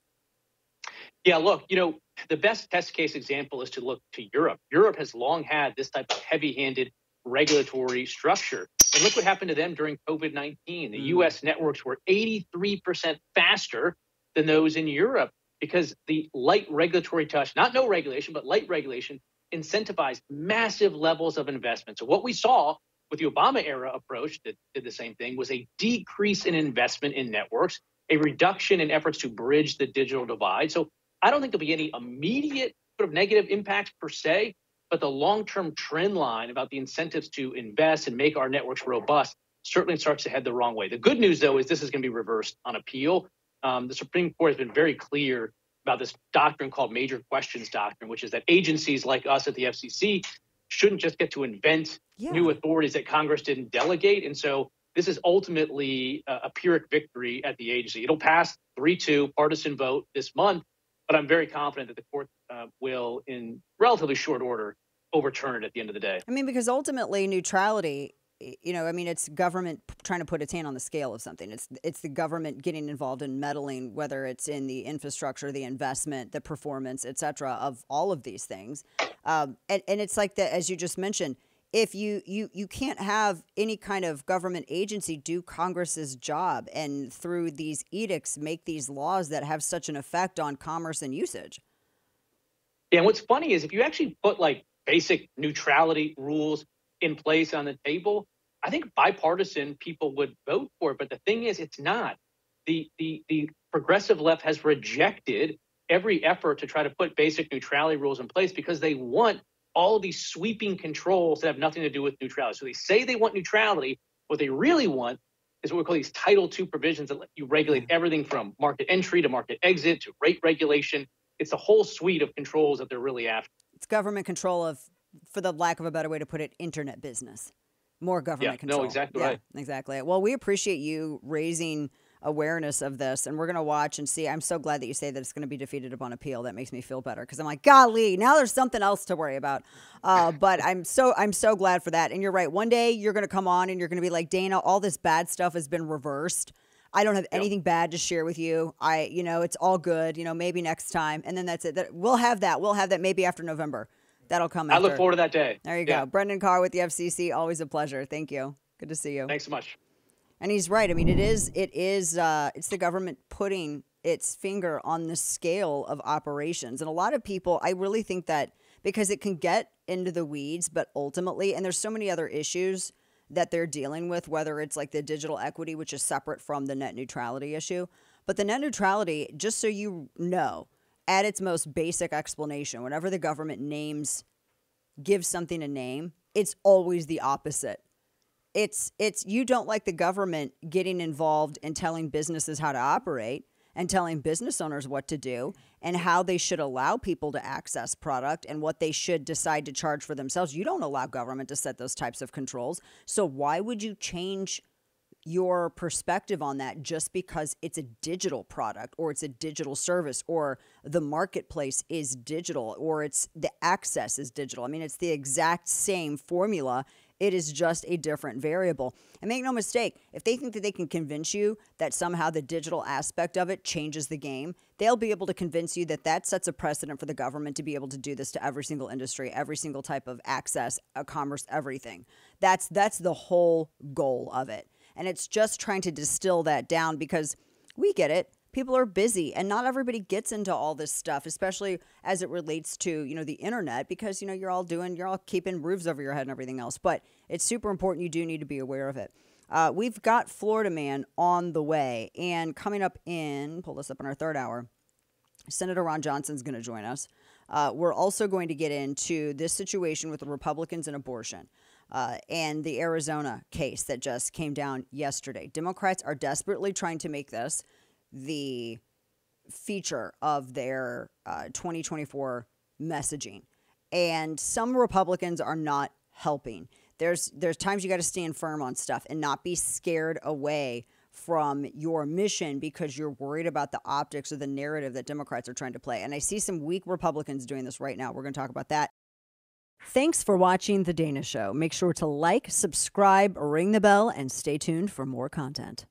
Yeah, look, you know, the best test case example is to look to Europe. Europe has long had this type of heavy-handed regulatory structure. And look what happened to them during COVID nineteen. The mm. U S networks were eighty-three percent faster than those in Europe because the light regulatory touch, not no regulation, but light regulation, incentivized massive levels of investment. So what we saw with the Obama era approach that did the same thing was a decrease in investment in networks, a reduction in efforts to bridge the digital divide. So I don't think there'll be any immediate sort of negative impacts per se, but the long-term trend line about the incentives to invest and make our networks robust certainly starts to head the wrong way. The good news, though, is this is going to be reversed on appeal. Um, the Supreme Court has been very clear about this doctrine called major questions doctrine, which is that agencies like us at the F C C shouldn't just get to invent yeah. new authorities that Congress didn't delegate. And so this is ultimately a, a Pyrrhic victory at the agency. It'll pass three two partisan vote this month, but I'm very confident that the court uh, will, in relatively short order, overturn it at the end of the day. I mean, because ultimately neutrality, you know, I mean, it's government trying to put its hand on the scale of something. It's it's the government getting involved in meddling, whether it's in the infrastructure, the investment, the performance, et cetera, of all of these things. Um, and, and it's like that, as you just mentioned, if you, you, you can't have any kind of government agency do Congress's job and through these edicts make these laws that have such an effect on commerce and usage. Yeah, and what's funny is if you actually put like basic neutrality rules in place on the table, I think bipartisan people would vote for it. But the thing is, it's not. The, the, the progressive left has rejected every effort to try to put basic neutrality rules in place because they want all of these sweeping controls that have nothing to do with neutrality. So they say they want neutrality. What they really want is what we call these Title two provisions that let you regulate everything from market entry to market exit to rate regulation. It's a whole suite of controls that they're really after. It's government control of, for the lack of a better way to put it, internet business. More government yeah, control. No, exactly yeah, right. Exactly. Well, we appreciate you raising awareness of this, and we're going to watch and see. I'm so glad that you say that it's going to be defeated upon appeal. That makes me feel better because I'm like, golly, now there's something else to worry about. Uh, but I'm so I'm so glad for that. And you're right. One day you're going to come on and you're going to be like, Dana, all this bad stuff has been reversed. I don't have anything yep. bad to share with you. I, you know, it's all good. You know, maybe next time, and then that's it. That we'll have that. We'll have that maybe after November. That'll come. I after. look forward to that day. There you yeah. go, Brendan Carr with the F C C. Always a pleasure. Thank you. Good to see you. Thanks so much. And he's right. I mean, it is, it is, uh, it's the government putting its finger on the scale of operations. And a lot of people, I really think that because it can get into the weeds, but ultimately, and there's so many other issues that they're dealing with, whether it's like the digital equity, which is separate from the net neutrality issue. But the net neutrality, just so you know, at its most basic explanation, whenever the government names, gives something a name, it's always the opposite. It's it's you don't like the government getting involved in telling businesses how to operate and telling business owners what to do and how they should allow people to access product and what they should decide to charge for themselves. You don't allow government to set those types of controls. So why would you change your perspective on that just because it's a digital product or it's a digital service or the marketplace is digital or it's the access is digital? I mean, it's the exact same formula. It is just a different variable. And make no mistake, if they think that they can convince you that somehow the digital aspect of it changes the game, they'll be able to convince you that that sets a precedent for the government to be able to do this to every single industry, every single type of access, uh, commerce, everything. That's that's the whole goal of it. And it's just trying to distill that down because we get it. People are busy and not everybody gets into all this stuff, especially as it relates to, you know, the internet, because, you know, you're all doing, you're all keeping roofs over your head and everything else. But it's super important. You do need to be aware of it. Uh, we've got Florida Man on the way, and coming up in, pull this up in our third hour, Senator Ron Johnson's going to join us. Uh, we're also going to get into this situation with the Republicans and abortion. Uh, and the Arizona case that just came down yesterday. Democrats are desperately trying to make this the feature of their uh, twenty twenty-four messaging. And some Republicans are not helping. There's there's times you got to stand firm on stuff and not be scared away from your mission because you're worried about the optics or the narrative that Democrats are trying to play. And I see some weak Republicans doing this right now. We're going to talk about that. Thanks for watching The Dana Show. Make sure to like, subscribe, ring the bell, and stay tuned for more content.